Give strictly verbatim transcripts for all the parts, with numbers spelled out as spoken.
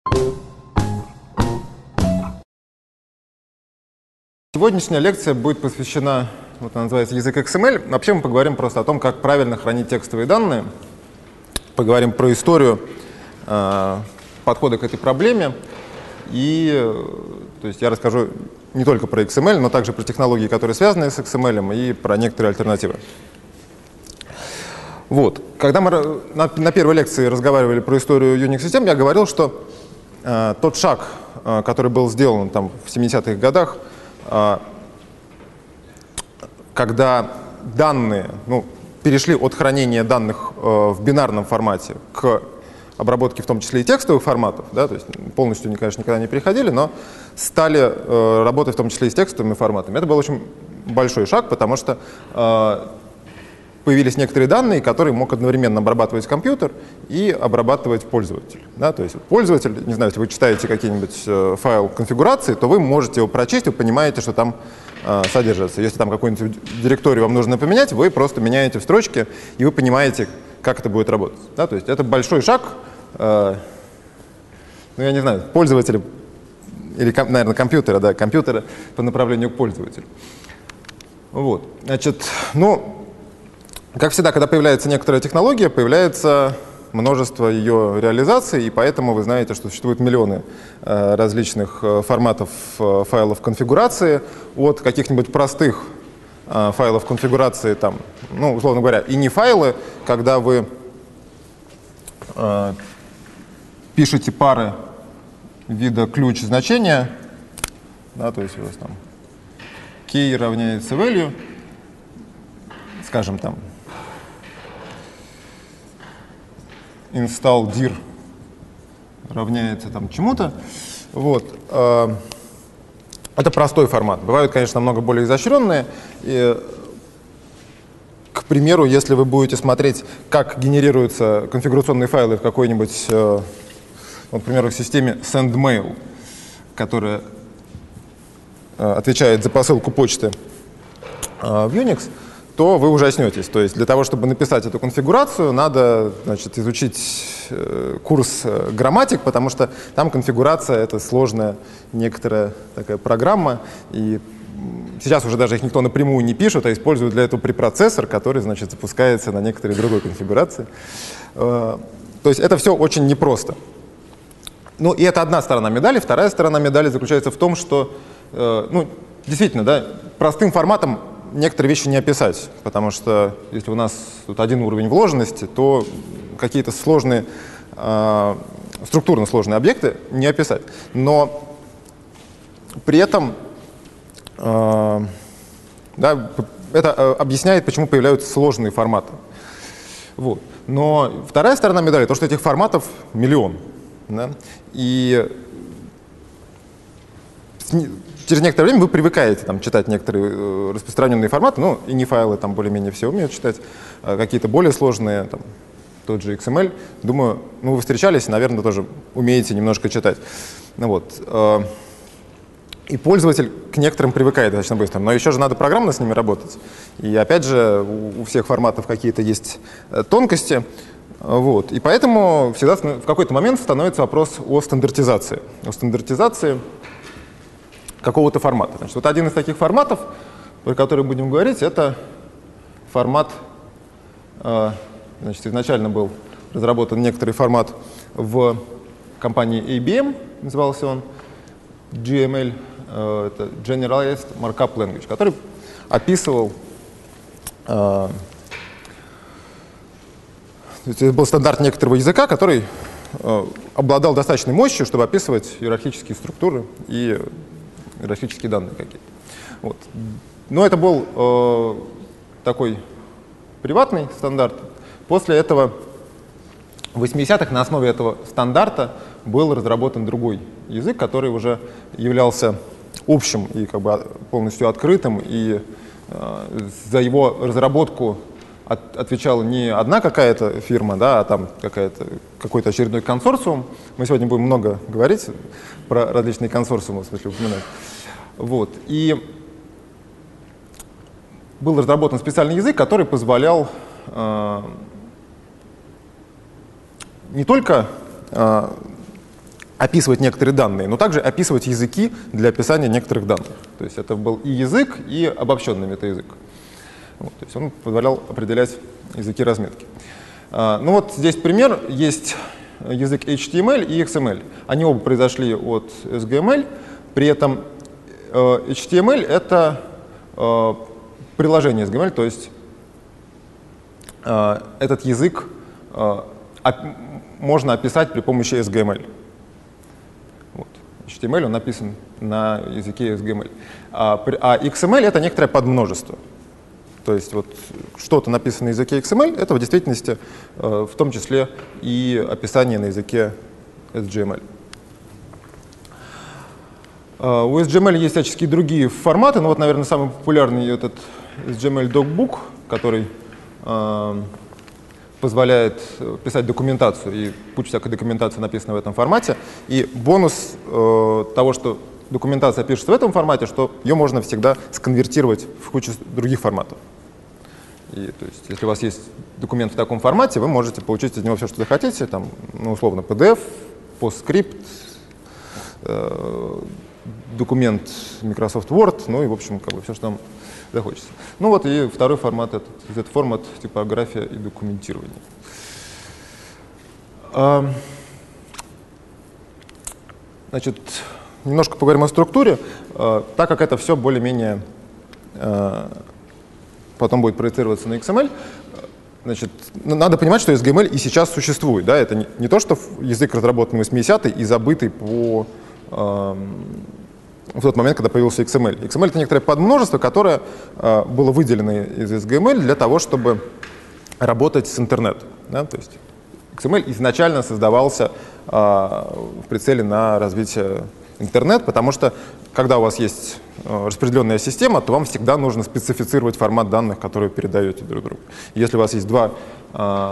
Сегодняшняя лекция будет посвящена, вот она называется «Язык икс эм эль». Вообще мы поговорим просто о том, как правильно хранить текстовые данные. Поговорим про историю э, подхода к этой проблеме. И то есть я расскажу не только про икс эм эль, но также про технологии, которые связаны с икс эм эль, и про некоторые альтернативы. Вот. Когда мы на, на первой лекции разговаривали про историю Unix-систем, я говорил, что э, тот шаг, э, который был сделан там, в семидесятых годах, когда данные ну, перешли от хранения данных э, в бинарном формате к обработке в том числе и текстовых форматов, да, то есть полностью, конечно, никогда не переходили, но стали э, работать в том числе и с текстовыми форматами. Это был очень большой шаг, потому что э, появились некоторые данные, которые мог одновременно обрабатывать компьютер и обрабатывать пользователь. Да? То есть пользователь, не знаю, если вы читаете какой-нибудь э, файл конфигурации, то вы можете его прочесть, вы понимаете, что там э, содержится. Если там какую-нибудь директорию вам нужно поменять, вы просто меняете в строчке, и вы понимаете, как это будет работать. Да? То есть это большой шаг, э, ну я не знаю, пользователя, или, наверное, компьютера, да, компьютера по направлению к пользователю. Вот. Значит, ну, как всегда, когда появляется некоторая технология, появляется множество ее реализаций, и поэтому вы знаете, что существуют миллионы э, различных э, форматов э, файлов конфигурации, от каких-нибудь простых э, файлов конфигурации, там, ну, условно говоря, и не файлы, когда вы э, пишете пары вида ключ значения, да, то есть у вас там key равняется value, скажем там, install dir равняется там чему-то. Вот. Это простой формат. Бывают, конечно, намного более изощренные. И, к примеру, если вы будете смотреть, как генерируются конфигурационные файлы в какой-нибудь, вот, к примеру, в системе sendmail, которая отвечает за посылку почты в Unix, то вы ужаснетесь. То есть для того, чтобы написать эту конфигурацию, надо, значит, изучить э, курс э, грамматик, потому что там конфигурация — это сложная некоторая такая программа, и сейчас уже даже их никто напрямую не пишет, а используют для этого препроцессор, который, значит, запускается на некоторой другой конфигурации. Э, то есть это все очень непросто. Ну и это одна сторона медали. Вторая сторона медали заключается в том, что, э, ну, действительно, да, простым форматом некоторые вещи не описать, потому что если у нас тут один уровень вложенности, то какие-то сложные, э, структурно сложные объекты не описать. Но при этом э, да, это объясняет, почему появляются сложные форматы. Вот. Но вторая сторона медали — то, что этих форматов миллион. Да? И через некоторое время вы привыкаете там, читать некоторые э, распространенные форматы, ну, и не файлы там более-менее все умеют читать, а какие-то более сложные, там, тот же икс эм эль. Думаю, ну, вы встречались, наверное, тоже умеете немножко читать. Ну, вот, э, и пользователь к некоторым привыкает достаточно быстро, но еще же надо программно с ними работать. И опять же, у, у всех форматов какие-то есть э, тонкости. Вот. И поэтому всегда в какой-то момент становится вопрос о стандартизации. О стандартизации какого-то формата. Значит, вот один из таких форматов, про который будем говорить, это формат, э, значит, изначально был разработан некоторый формат в компании эй би эм, назывался он джи эм эль, э, это Generalized Markup Language, который описывал, э, это был стандарт некоторого языка, который э, обладал достаточной мощью, чтобы описывать иерархические структуры и иерархические данные какие-то. Вот. Но это был э, такой приватный стандарт. После этого в восьмидесятых на основе этого стандарта был разработан другой язык, который уже являлся общим и как бы полностью открытым, и э, за его разработку от, отвечала не одна какая-то фирма, да, а там какая-то, какой-то очередной консорциум. Мы сегодня будем много говорить про различные консорциумы, в смысле упоминать. Вот. И был разработан специальный язык, который позволял э, не только э, описывать некоторые данные, но также описывать языки для описания некоторых данных. То есть это был и язык, и обобщенный метаязык. Вот, то есть он позволял определять языки разметки. А, ну вот здесь пример. Есть язык эйч ти эм эль и икс эм эль. Они оба произошли от эс джи эм эль. При этом э, эйч ти эм эль — это э, приложение эс джи эм эль, то есть э, этот язык э, оп можно описать при помощи эс джи эм эль. Вот. эйч ти эм эль он написан на языке эс джи эм эль. А, а икс эм эль — это некоторое подмножество. То есть вот что-то написано на языке икс эм эль — это в действительности э, в том числе и описание на языке эс джи эм эль. Uh, у эс джи эм эль есть всяческие другие форматы, но вот, наверное, самый популярный этот эс джи эм эль Docbook, который uh, позволяет писать документацию, и куча всякой документации написана в этом формате. И бонус uh, того, что документация пишется в этом формате, что ее можно всегда сконвертировать в кучу других форматов. И, то есть, если у вас есть документ в таком формате, вы можете получить из него все, что захотите, там, ну, условно, пи ди эф, постскрипт, uh, документ Microsoft Word, ну и, в общем, как бы все, что нам захочется. Ну вот и второй формат, этот, этот формат типография и документирование. А, значит, немножко поговорим о структуре, а, так как это все более-менее а, потом будет проецироваться на икс эм эль. Значит, надо понимать, что эс джи эм эль и сейчас существует. Да? Это не, не то, что язык разработанный в восьмидесятые и забытый по а, в тот момент, когда появился икс эм эль. икс эм эль — это некоторое подмножество, которое э, было выделено из эс джи эм эль для того, чтобы работать с интернетом. Да? То есть икс эм эль изначально создавался э, в прицеле на развитие интернета, потому что когда у вас есть э, распределенная система, то вам всегда нужно специфицировать формат данных, которые вы передаете друг другу. Если у вас есть два э,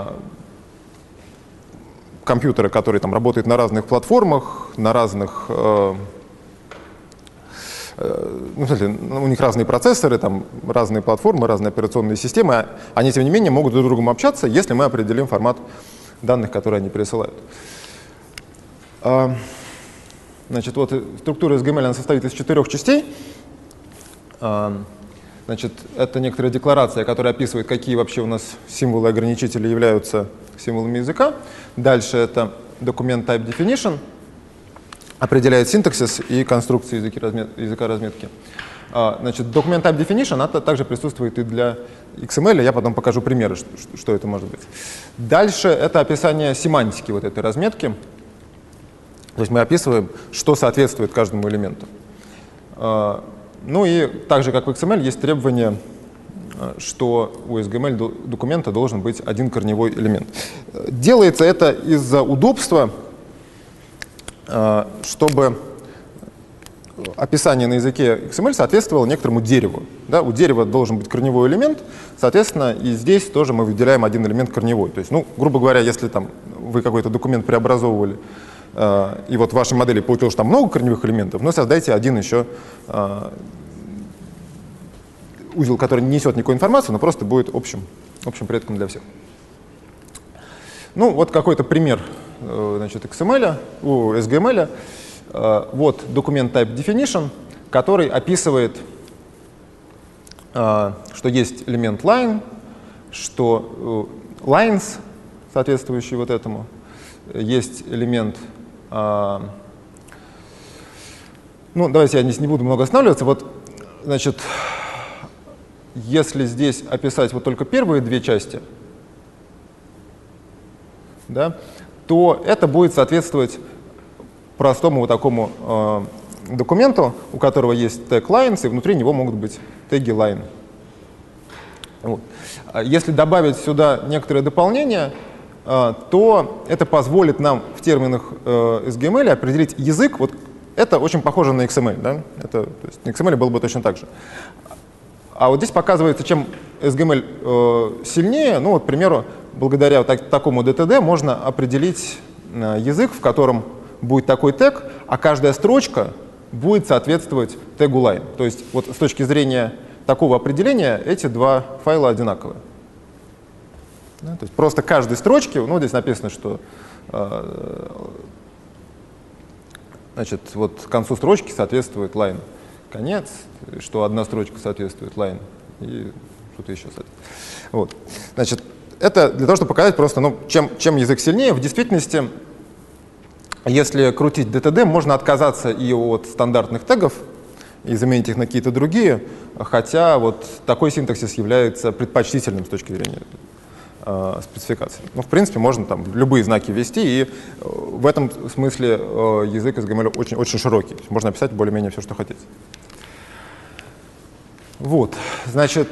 компьютера, которые там работают на разных платформах, на разных э, Ну, смотрите, у них разные процессоры, там, разные платформы, разные операционные системы. Они, тем не менее, могут друг с другом общаться, если мы определим формат данных, которые они присылают. Значит, вот структура эс джи эм эль она состоит из четырех частей. Значит, это некоторая декларация, которая описывает, какие вообще у нас символы ограничители являются символами языка. Дальше это документ type definition, определяет синтаксис и конструкции языки размет, языка разметки. А, значит, документ type definition это также присутствует и для икс эм эль, я потом покажу примеры, что, что это может быть. Дальше это описание семантики вот этой разметки. То есть мы описываем, что соответствует каждому элементу. А, ну и так же, как в икс эм эль, есть требование, что у эс джи эм эль документа должен быть один корневой элемент. Делается это из-за удобства, чтобы описание на языке икс эм эль соответствовало некоторому дереву. Да? У дерева должен быть корневой элемент, соответственно, и здесь тоже мы выделяем один элемент корневой. То есть, ну, грубо говоря, если там, вы какой-то документ преобразовывали, э, и вот в вашей модели получилось, что там много корневых элементов, но создайте один еще э, узел, который не несет никакой информации, но просто будет общим, общим предком для всех. Ну, вот какой-то пример, значит, икс эм эль, у эс джи эм эль. Вот документ type definition, который описывает, что есть элемент line, что lines, соответствующий вот этому, есть элемент, ну, давайте я здесь не буду много останавливаться. Вот, значит, если здесь описать вот только первые две части, да, то это будет соответствовать простому вот такому э, документу, у которого есть тег lines, и внутри него могут быть теги line. Вот. Если добавить сюда некоторые дополнения, э, то это позволит нам в терминах э, эс джи эм эль определить язык. Вот это очень похоже на икс эм эль. Да? Это, то есть на икс эм эль было бы точно так же. А вот здесь показывается, чем эс джи эм эль э, сильнее. Ну, вот, к примеру, благодаря вот так, такому ди ти ди можно определить э, язык, в котором будет такой тег, а каждая строчка будет соответствовать тегу line. То есть вот с точки зрения такого определения эти два файла одинаковые. Да, то есть просто каждой строчке, ну, здесь написано, что э, значит, вот концу строчки соответствует line конец, что одна строчка соответствует line и что-то еще. Вот. Значит, это для того, чтобы показать просто, ну, чем, чем язык сильнее. В действительности, если крутить ди ти ди, можно отказаться и от стандартных тегов и заменить их на какие-то другие, хотя вот такой синтаксис является предпочтительным с точки зрения э, спецификации. Ну, в принципе, можно там любые знаки ввести, и э, в этом смысле э, язык эс ди эм эль очень, очень широкий. Можно описать более-менее все, что хотите. Вот, значит,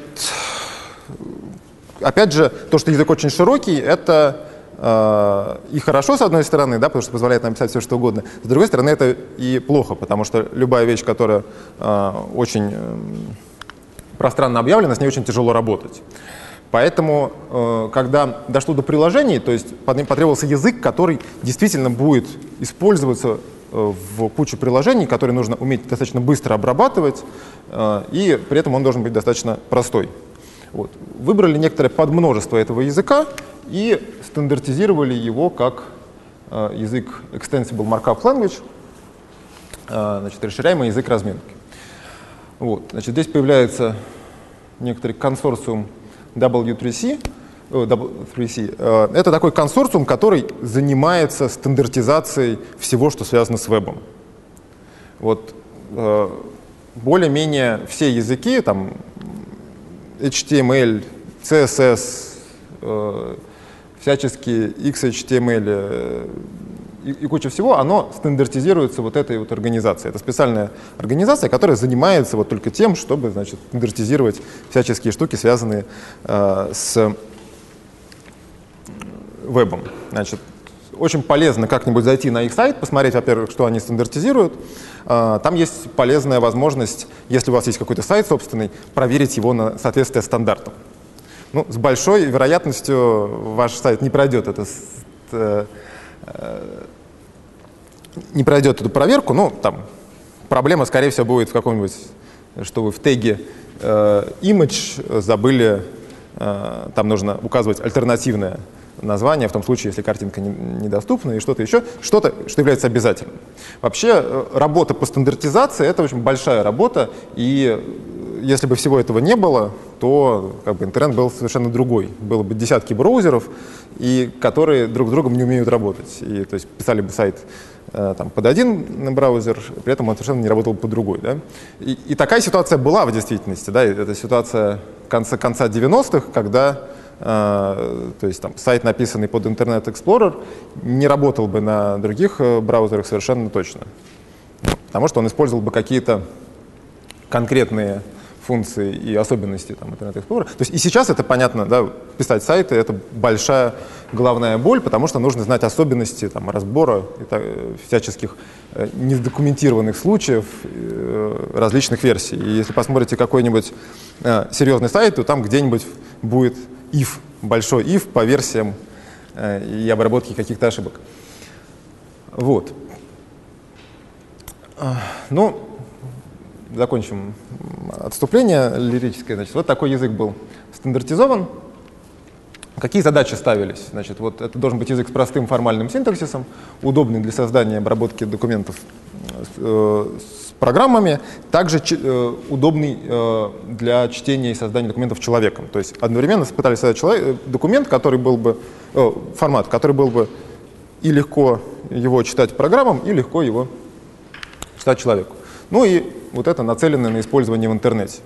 опять же, то, что язык очень широкий, это э, и хорошо, с одной стороны, да, потому что позволяет нам писать все, что угодно. С другой стороны, это и плохо, потому что любая вещь, которая э, очень э, пространно объявлена, с ней очень тяжело работать. Поэтому, э, когда дошло до приложений, то есть потребовался язык, который действительно будет использоваться в кучу приложений, которые нужно уметь достаточно быстро обрабатывать, э, и при этом он должен быть достаточно простой. Вот. Выбрали некоторое подмножество этого языка и стандартизировали его как э, язык Extensible Markup Language, э, значит, расширяемый язык разметки. Вот. Значит, здесь появляется некоторый консорциум дабл ю три си. дабл ю три си. Э, это такой консорциум, который занимается стандартизацией всего, что связано с вебом. Вот, э, более-менее все языки, там, эйч ти эм эль, си эс эс, э, всяческие икс эйч ти эм эль э, и, и куча всего, оно стандартизируется вот этой вот организацией. Это специальная организация, которая занимается вот только тем, чтобы, значит, стандартизировать всяческие штуки, связанные э, с вебом. Значит, очень полезно как-нибудь зайти на их сайт, посмотреть, во-первых, что они стандартизируют. Там есть полезная возможность, если у вас есть какой-то сайт собственный, проверить его на соответствие стандартам. Ну, с большой вероятностью ваш сайт не пройдет, это, э, не пройдет эту проверку. Ну, там проблема, скорее всего, будет в каком-нибудь, что вы в теге э, image забыли, э, там нужно указывать альтернативное название, в том случае, если картинка недоступна и что-то еще, что-то, что является обязательным. Вообще, работа по стандартизации — это очень большая работа, и если бы всего этого не было, то как бы, интернет был совершенно другой. Было бы десятки браузеров, и, которые друг с другом не умеют работать. И, то есть писали бы сайт э, там, под один браузер, при этом он совершенно не работал под другой. Да? И, и такая ситуация была в действительности. Да? Это ситуация конца, конца девяностых, когда Uh, то есть там, сайт, написанный под Internet Explorer, не работал бы на других uh, браузерах совершенно точно. Потому что он использовал бы какие-то конкретные функции и особенности там, Internet Explorer. То есть и сейчас это понятно, да, писать сайты — это большая головная боль, потому что нужно знать особенности там, разбора и так, всяческих э, недокументированных случаев, э, различных версий. И если посмотрите какой-нибудь э, серьезный сайт, то там где-нибудь будет if, большой if по версиям э, и обработке каких-то ошибок. Вот. Ну, закончим отступление лирическое. Значит, вот такой язык был стандартизован. Какие задачи ставились? Значит, вот это должен быть язык с простым формальным синтаксисом, удобный для создания и обработки документов э, с программами, также э, удобный э, для чтения и создания документов человеком. То есть одновременно пытались создать человек, документ, который был бы, э, формат, который был бы и легко его читать программам, и легко его читать человеку. Ну и вот это нацеленное на использование в интернете.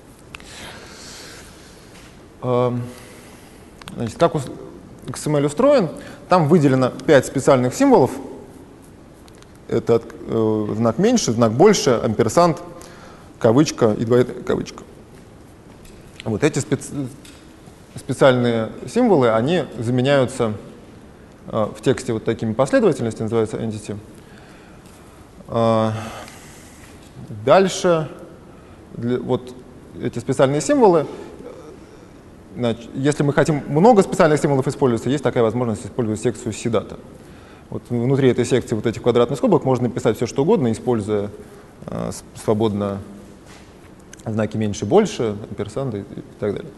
Значит, как икс эм эль устроен? Там выделено пять специальных символов. Это э, знак меньше, знак больше, амперсанд, кавычка и двойная кавычка. Вот эти специ... специальные символы, они заменяются э, в тексте вот такими последовательностями, называется entity. Э, дальше для, вот эти специальные символы. Значит, если мы хотим много специальных символов использовать, есть такая возможность использовать секцию сидата. Вот внутри этой секции вот этих квадратных скобок можно писать все, что угодно, используя э, свободно знаки меньше, больше, амперсанды и, и так далее.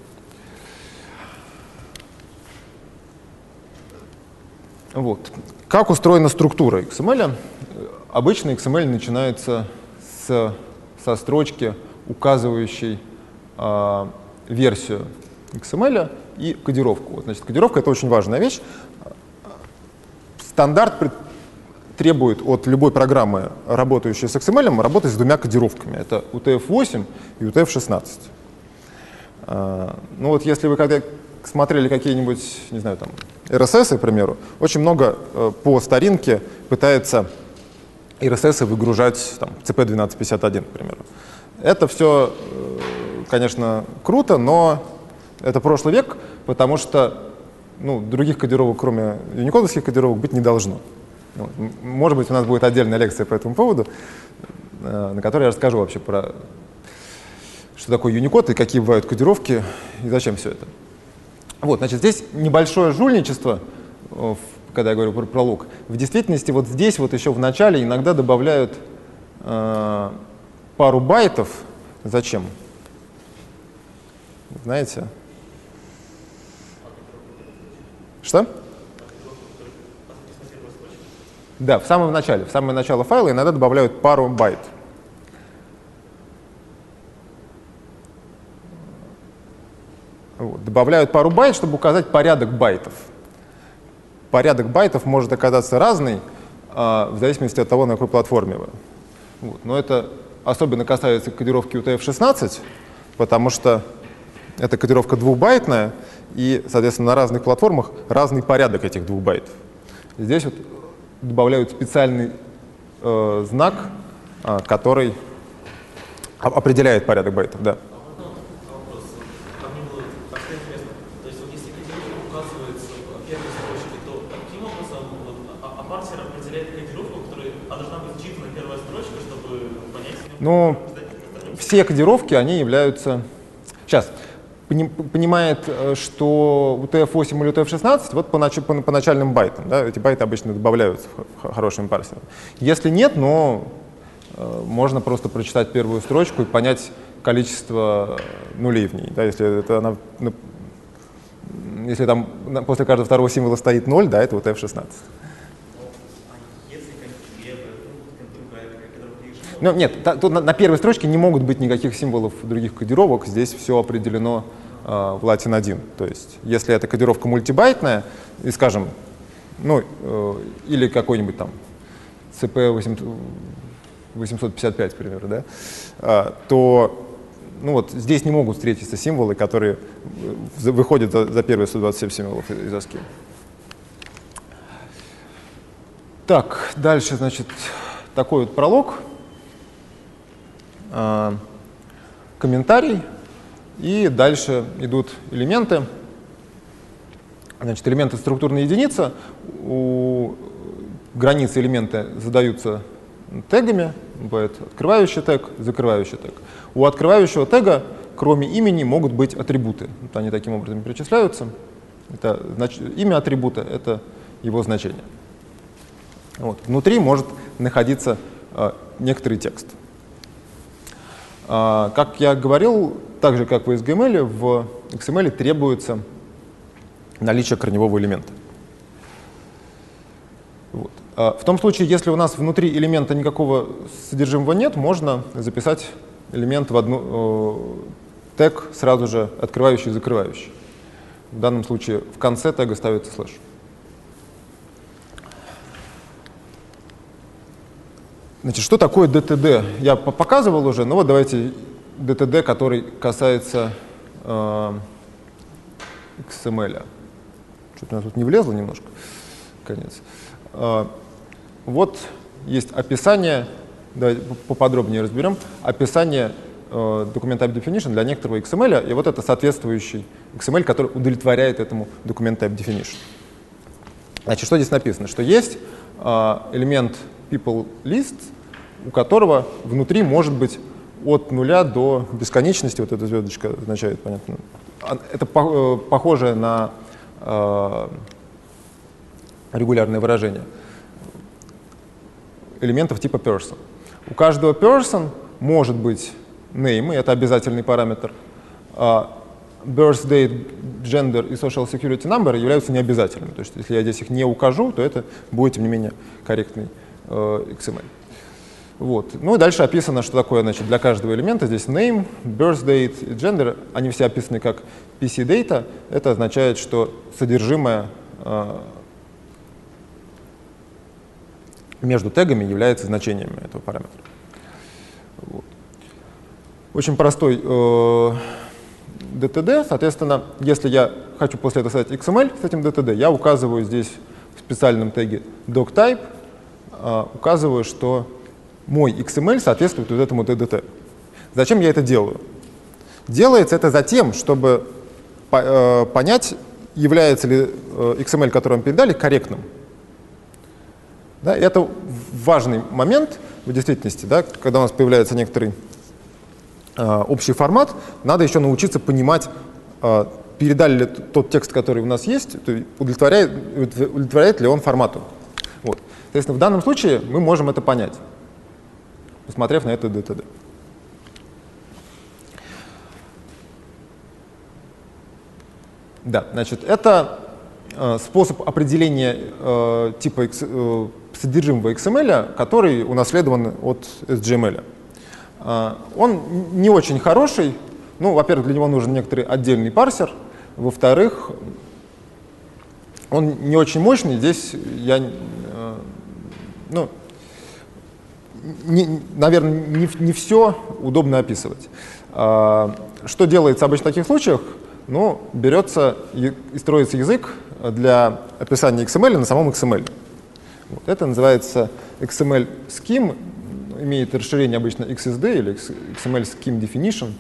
Вот. Как устроена структура икс эм эль? обычно икс эм эль начинается с, со строчки, указывающей э, версию икс эм эль и кодировку. Вот, значит, кодировка — это очень важная вещь. Стандарт требует от любой программы, работающей с икс эм эль, работать с двумя кодировками. Это ю ти эф восемь и ю ти эф шестнадцать. Ну вот если вы когда смотрели какие-нибудь, не знаю, там, эр эс эс, к примеру, очень много по старинке пытается эр эс эс выгружать там, си пи двенадцать пятьдесят один, к примеру. Это все, конечно, круто, но это прошлый век, потому что ну, других кодировок, кроме юникодовских кодировок, быть не должно. Вот. Может быть, у нас будет отдельная лекция по этому поводу, на которой я расскажу вообще про что такое Unicode и какие бывают кодировки и зачем все это. Вот, значит, здесь небольшое жульничество, когда я говорю про пролог. В действительности вот здесь вот еще в начале иногда добавляют э, пару байтов. Зачем? Знаете? Что? Да, в самом начале. В самое начало файла иногда добавляют пару байт. Вот. Добавляют пару байт, чтобы указать порядок байтов. Порядок байтов может оказаться разный, а, в зависимости от того, на какой платформе вы. Вот. Но это особенно касается кодировки ю ти эф шестнадцать, потому что это кодировка двухбайтная, и, соответственно, на разных платформах разный порядок этих двух байтов. Здесь вот добавляют специальный э, знак, э, который определяет порядок байтов. Да. Ну, все кодировки, они являются... Сейчас, понимает, что ю ти эф восемь или ю ти эф шестнадцать вот по, нач... по, по начальным байтам. Да, эти байты обычно добавляются хорошими парсерами. Если нет, но э, можно просто прочитать первую строчку и понять количество нулей в ней. Да, если, это она, если там после каждого второго символа стоит ноль, да, это ю ти эф шестнадцать. Ну, нет, та, тут на, на первой строчке не могут быть никаких символов других кодировок. Здесь все определено э, в латин один. То есть, если это кодировка мультибайтная, и, скажем, ну, э, или какой-нибудь там си пи восемьсот пятьдесят пять, к примеру, да, э, то ну, вот, здесь не могут встретиться символы, которые выходят за, за первые сто двадцать семь символов из аски. Так, дальше, значит, такой вот пролог. Комментарий, и дальше идут элементы. Значит, элементы структурной единицы. У границы элемента задаются тегами. Бывает открывающий тег, закрывающий тег. У открывающего тега, кроме имени, могут быть атрибуты. Вот они таким образом перечисляются. Это, значит, имя атрибута — это его значение. Вот. Внутри может находиться э, некоторый текст. Uh, как я говорил, так же, как в эс джи эм эль, в икс эм эль требуется наличие корневого элемента. Вот. Uh, в том случае, если у нас внутри элемента никакого содержимого нет, можно записать элемент в одну uh, тег, сразу же открывающий и закрывающий. В данном случае в конце тега ставится слэш. Значит, что такое ди ти ди? Я показывал уже, но вот давайте ди ти ди, который касается э, икс эм эль. Что-то у нас тут не влезло немножко, конец. Э, вот есть описание, давайте поподробнее разберем, описание э, документа type definition для некоторого икс эм эль, и вот это соответствующий икс эм эль, который удовлетворяет этому документу type definition. Значит, что здесь написано? Что есть э, элемент people list, у которого внутри может быть от нуля до бесконечности, вот эта звездочка означает, понятно, это по, похоже на э, регулярное выражение элементов типа person. У каждого person может быть name, и это обязательный параметр. А birth date, gender и social security number являются необязательными. То есть если я здесь их не укажу, то это будет, тем не менее, корректный э, икс эм эль. Вот. Ну и дальше описано, что такое, значит, для каждого элемента. Здесь name, birth date и gender. Они все описаны как пи си data. Это означает, что содержимое э, между тегами является значениями этого параметра. Вот. Очень простой э, ди ти ди. Соответственно, если я хочу после этого создать икс эм эль с этим ди ти ди, я указываю здесь в специальном теге doctype, э, указываю, что мой икс эм эль соответствует вот этому ди ди ти. Зачем я это делаю? Делается это за тем, чтобы по, э, понять, является ли э, икс эм эль, который вам передали, корректным. Да, это важный момент в действительности, да, когда у нас появляется некоторый э, общий формат, надо еще научиться понимать, э, передали ли тот текст, который у нас есть, удовлетворяет, удовлетворяет ли он формату. Вот. Соответственно, в данном случае мы можем это понять, посмотрев на это ди ти ди. Да, значит, это э, способ определения э, типа X, э, содержимого икс эм эль, который унаследован от эс джи эм эль. Э, он не очень хороший. Ну, во-первых, для него нужен некоторый отдельный парсер. Во-вторых, он не очень мощный. Здесь я, э, ну, Не, наверное, не, не все удобно описывать. А, что делается обычно в таких случаях? Ну, берется и строится язык для описания икс эм эль на самом икс эм эль. Вот. Это называется икс эм эль scheme, имеет расширение обычно икс эс ди или икс эм эль scheme definition.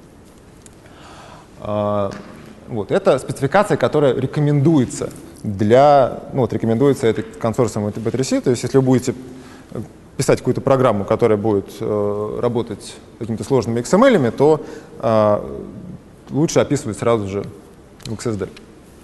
А, вот. Это спецификация, которая рекомендуется для, ну, вот, рекомендуется этой консорциумом би три си. То есть, если вы будете писать какую-то программу, которая будет э, работать с какими-то сложными икс эм эль, то э, лучше описывать сразу же в икс эс ди.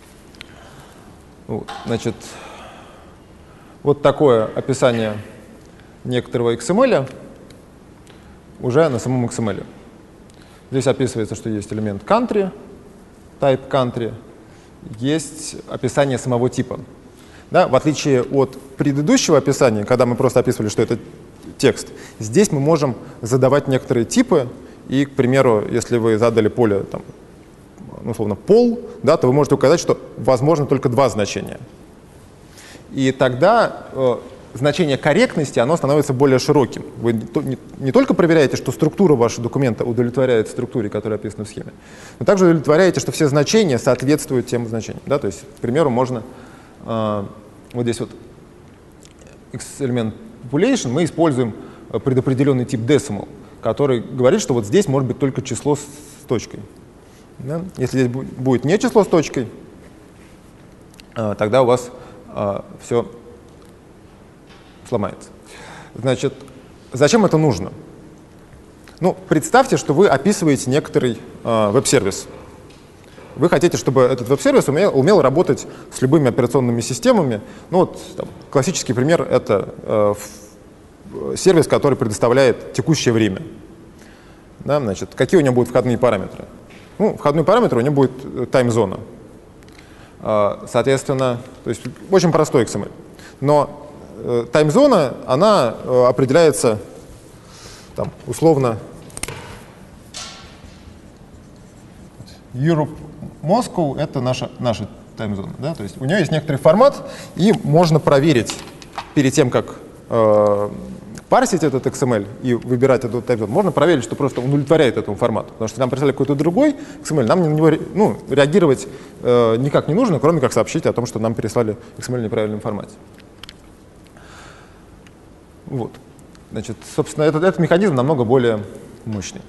Вот, значит, вот такое описание некоторого икс эм эль уже на самом икс эм эль. Здесь описывается, что есть элемент country, type country, есть описание самого типа. Да, в отличие от предыдущего описания, когда мы просто описывали, что это текст, здесь мы можем задавать некоторые типы, и, к примеру, если вы задали поле, там, ну, условно, пол, да, то вы можете указать, что возможно только два значения. И тогда э, значение корректности, оно становится более широким. Вы не, не, не только проверяете, что структура вашего документа удовлетворяет структуре, которая описана в схеме, но также удовлетворяете, что все значения соответствуют тем значениям. Да, то есть, к примеру, можно Uh, вот здесь вот X-элемент population мы используем предопределенный тип decimal, который говорит, что вот здесь может быть только число с точкой. Да? Если здесь будет не число с точкой, uh, тогда у вас uh, все сломается. Значит, зачем это нужно? Ну, представьте, что вы описываете некоторый uh, веб-сервис. Вы хотите, чтобы этот веб-сервис умел, умел работать с любыми операционными системами. Ну вот там, классический пример — это э, сервис, который предоставляет текущее время. Да, значит, какие у него будут входные параметры? Ну, входной параметр у него будет таймзона. Э, соответственно, то есть очень простой икс эм эль. Но э, таймзона, она э, определяется там, условно Europe Moscow — это наша, наша таймзона. Да? То есть у нее есть некоторый формат, и можно проверить перед тем, как э, парсить этот икс эм эль и выбирать эту таймзону, можно проверить, что просто он удовлетворяет этому формату. Потому что нам прислали какой-то другой икс эм эль, нам на него ну, реагировать э, никак не нужно, кроме как сообщить о том, что нам переслали икс эм эль в неправильном формате. Вот. Значит, собственно, этот, этот механизм намного более мощный.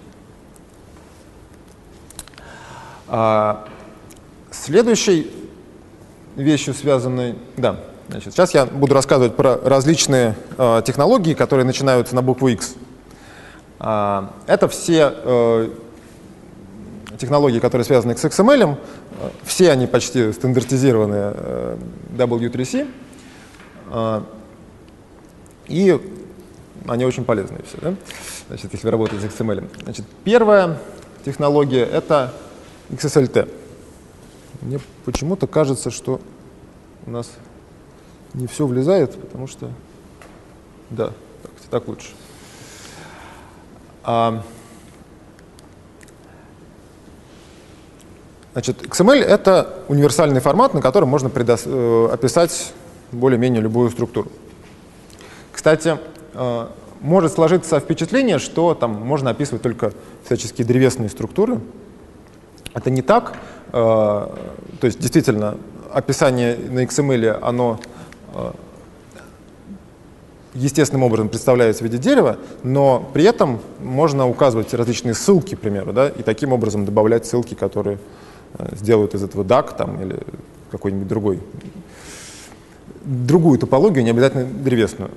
А, следующей вещью, связанной... Да, значит, сейчас я буду рассказывать про различные э, технологии, которые начинаются на букву X. А, это все э, технологии, которые связаны с икс эм эль. Все они почти стандартизированные э, дабл ю три си. Э, и они очень полезные все, да? Значит, если вы работаете с икс эм эль. Значит, первая технология — это икс эс эл ти. Мне почему-то кажется, что у нас не все влезает, потому что... Да, так, так лучше. А, значит, икс эм эль — это универсальный формат, на котором можно предос... описать более-менее любую структуру. Кстати, может сложиться впечатление, что там можно описывать только всяческие древесные структуры. Это не так. То есть, действительно, описание на икс эм эль, оно естественным образом представляется в виде дерева, но при этом можно указывать различные ссылки, к примеру, да, и таким образом добавлять ссылки, которые сделают из этого дак там, или какой-нибудь другой, другую топологию, не обязательно древесную.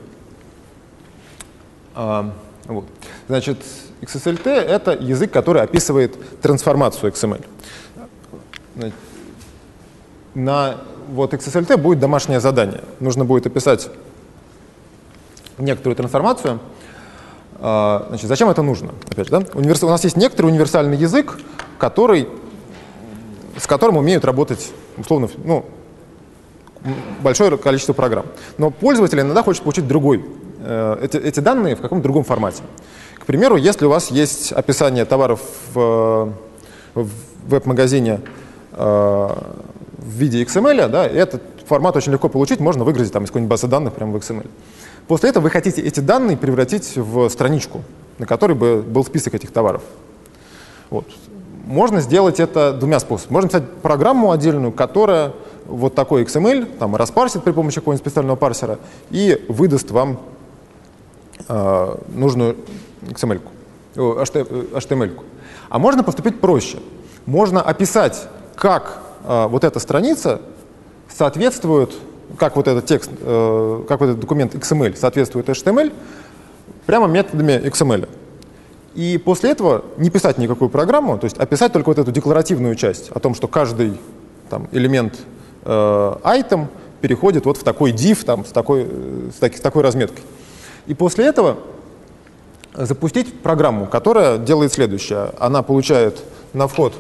А, вот. Значит, икс эс эл ти — это язык, который описывает трансформацию икс эм эль. На вот икс эс эл ти будет домашнее задание. Нужно будет описать некоторую трансформацию. А, значит, зачем это нужно? Опять же, да? Универс... У нас есть некоторый универсальный язык, который, с которым умеют работать, условно, ну, большое количество программ. Но пользователь иногда хочет получить другой, э, эти, эти данные в каком-то другом формате. К примеру, если у вас есть описание товаров в, в веб-магазине э, в виде икс эм эль, да, этот формат очень легко получить, можно выгрузить там из какой-нибудь базы данных прямо в икс эм эль. После этого вы хотите эти данные превратить в страничку, на которой бы был список этих товаров. Вот. Можно сделать это двумя способами. Можно написать программу отдельную, которая вот такой икс эм эль там, распарсит при помощи какого-нибудь специального парсера и выдаст вам э, нужную икс эм эль-ку, эйч ти эм эль-ку. А можно поступить проще. Можно описать, как э, вот эта страница соответствует, как вот этот текст, э, как вот этот документ икс эм эль соответствует эйч ти эм эль, прямо методами икс эм эль. И после этого не писать никакую программу, то есть описать только вот эту декларативную часть о том, что каждый там, элемент э, item переходит вот в такой div там, с, такой, с, таки, с такой разметкой. И после этого запустить программу, которая делает следующее. Она получает на вход,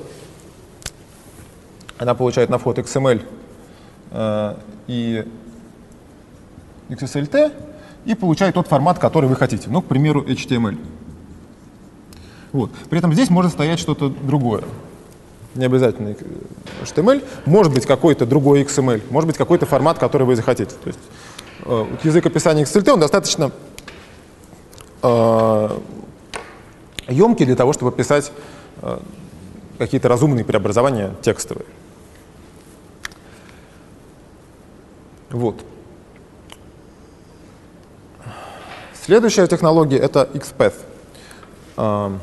она получает на вход икс эм эль э, и икс эс эл ти и получает тот формат, который вы хотите. Ну, к примеру, эйч ти эм эль. Вот. При этом здесь может стоять что-то другое. Не обязательно эйч ти эм эль. Может быть какой-то другой икс эм эль. Может быть какой-то формат, который вы захотите. То есть э, язык описания икс эс эл ти, он достаточно э, емкий для того, чтобы писать э, какие-то разумные преобразования текстовые. Вот. Следующая технология — это икс пэт. Uh,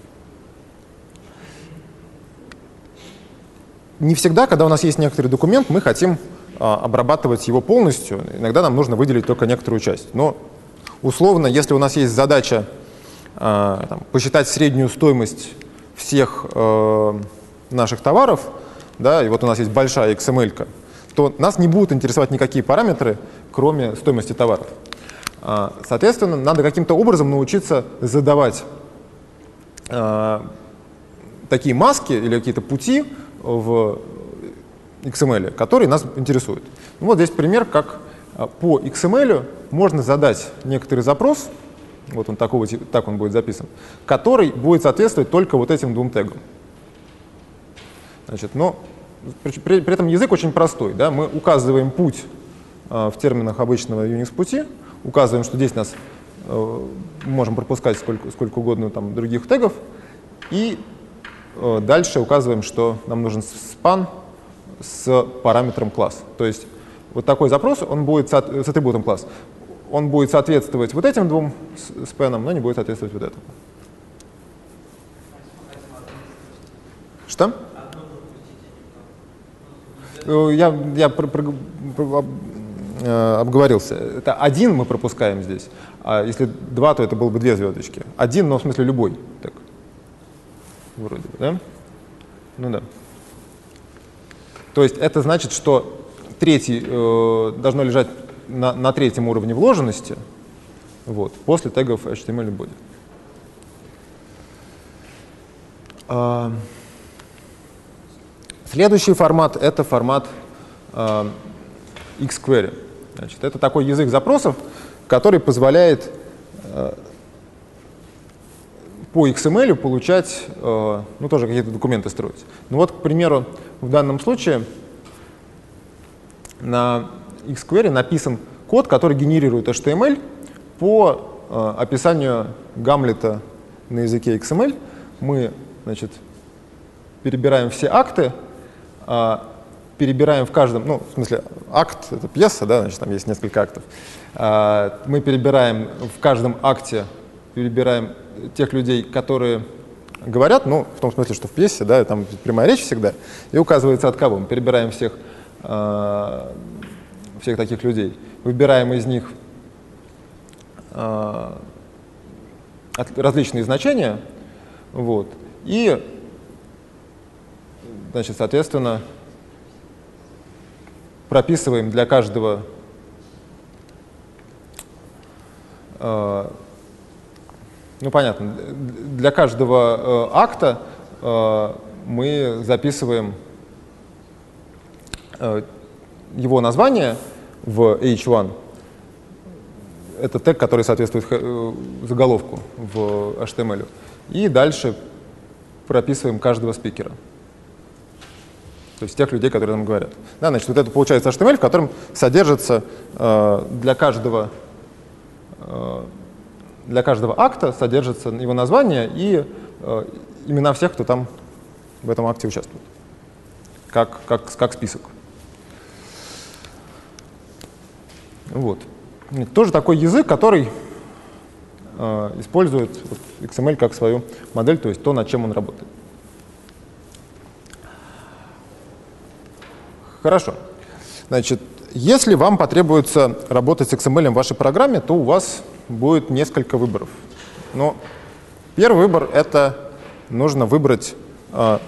не всегда, когда у нас есть некоторый документ, мы хотим uh, обрабатывать его полностью. Иногда нам нужно выделить только некоторую часть. Но условно, если у нас есть задача uh, там, посчитать среднюю стоимость всех uh, наших товаров, да, и вот у нас есть большая икс эм эль-ка, то нас не будут интересовать никакие параметры, кроме стоимости товаров. Uh, соответственно, надо каким-то образом научиться задавать такие маски или какие-то пути в икс эм эль, которые нас интересуют. Ну, вот здесь пример, как по икс эм эль можно задать некоторый запрос, вот он такого, так он будет записан, который будет соответствовать только вот этим двум тегам. Значит, но при, при, при этом язык очень простой. Да? Мы указываем путь в терминах обычного Unix-пути, указываем, что здесь нас можем пропускать сколько, сколько угодно там, других тегов, и э, дальше указываем, что нам нужен спан с параметром класс. То есть вот такой запрос, он будет с атрибутом класс, он будет соответствовать вот этим двум спэнам, но не будет соответствовать вот этому. Что? Я, я про, про, про, обговорился. Это один мы пропускаем здесь, а если два, то это было бы две звездочки. Один, но в смысле любой. Так. Вроде бы, да? Ну да. То есть это значит, что третий э, должно лежать на, на третьем уровне вложенности, вот, после тегов эйч ти эм эль body. А, следующий формат — это формат э, Xquery. Значит, это такой язык запросов, который позволяет э, по икс эм эль получать, э, ну, тоже какие-то документы строить. Ну вот, к примеру, в данном случае на xQuery написан код, который генерирует эйч ти эм эль по э, описанию Гамлета на языке икс эм эль. Мы, значит, перебираем все акты, э, перебираем в каждом, ну, в смысле, акт — это пьеса, да, значит, там есть несколько актов. Э, мы перебираем в каждом акте, перебираем тех людей, которые говорят, ну, в том смысле, что в пьесе, да, там прямая речь всегда, и указывается от кого. Мы перебираем всех, э, всех таких людей, выбираем из них э, различные значения, вот, и, значит, соответственно, прописываем для каждого э, ну, понятно, для каждого э, акта э, мы записываем э, его название в эйч один. Это тег, который соответствует э, заголовку в эйч ти эм эль. И дальше прописываем каждого спикера. То есть тех людей, которые нам говорят. Да, значит, вот это получается эйч ти эм эль, в котором содержится э, для каждого э, Для каждого акта содержится его название и э, имена всех, кто там в этом акте участвует, как, как, как список. Вот. Тоже такой язык, который э, использует вот, икс эм эль как свою модель, то есть то, над чем он работает. Хорошо. Значит, если вам потребуется работать с икс эм эль в вашей программе, то у вас будет несколько выборов. Но первый выбор — это нужно выбрать э,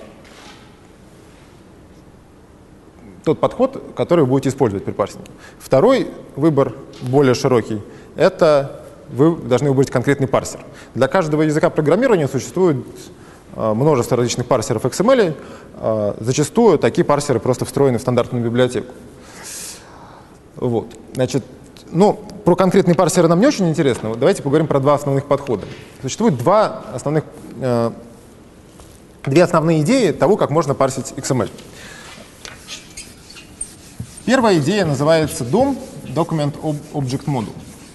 тот подход, который вы будете использовать при парсинге. Второй выбор, более широкий, это вы должны выбрать конкретный парсер. Для каждого языка программирования существует э, множество различных парсеров икс эм эль. Э, зачастую такие парсеры просто встроены в стандартную библиотеку. Вот. Значит, ну, про конкретные парсеры нам не очень интересно. Вот давайте поговорим про два основных подхода. Существует два основных, э, две основные идеи того, как можно парсить икс эм эль. Первая идея называется дом, Document Object Model.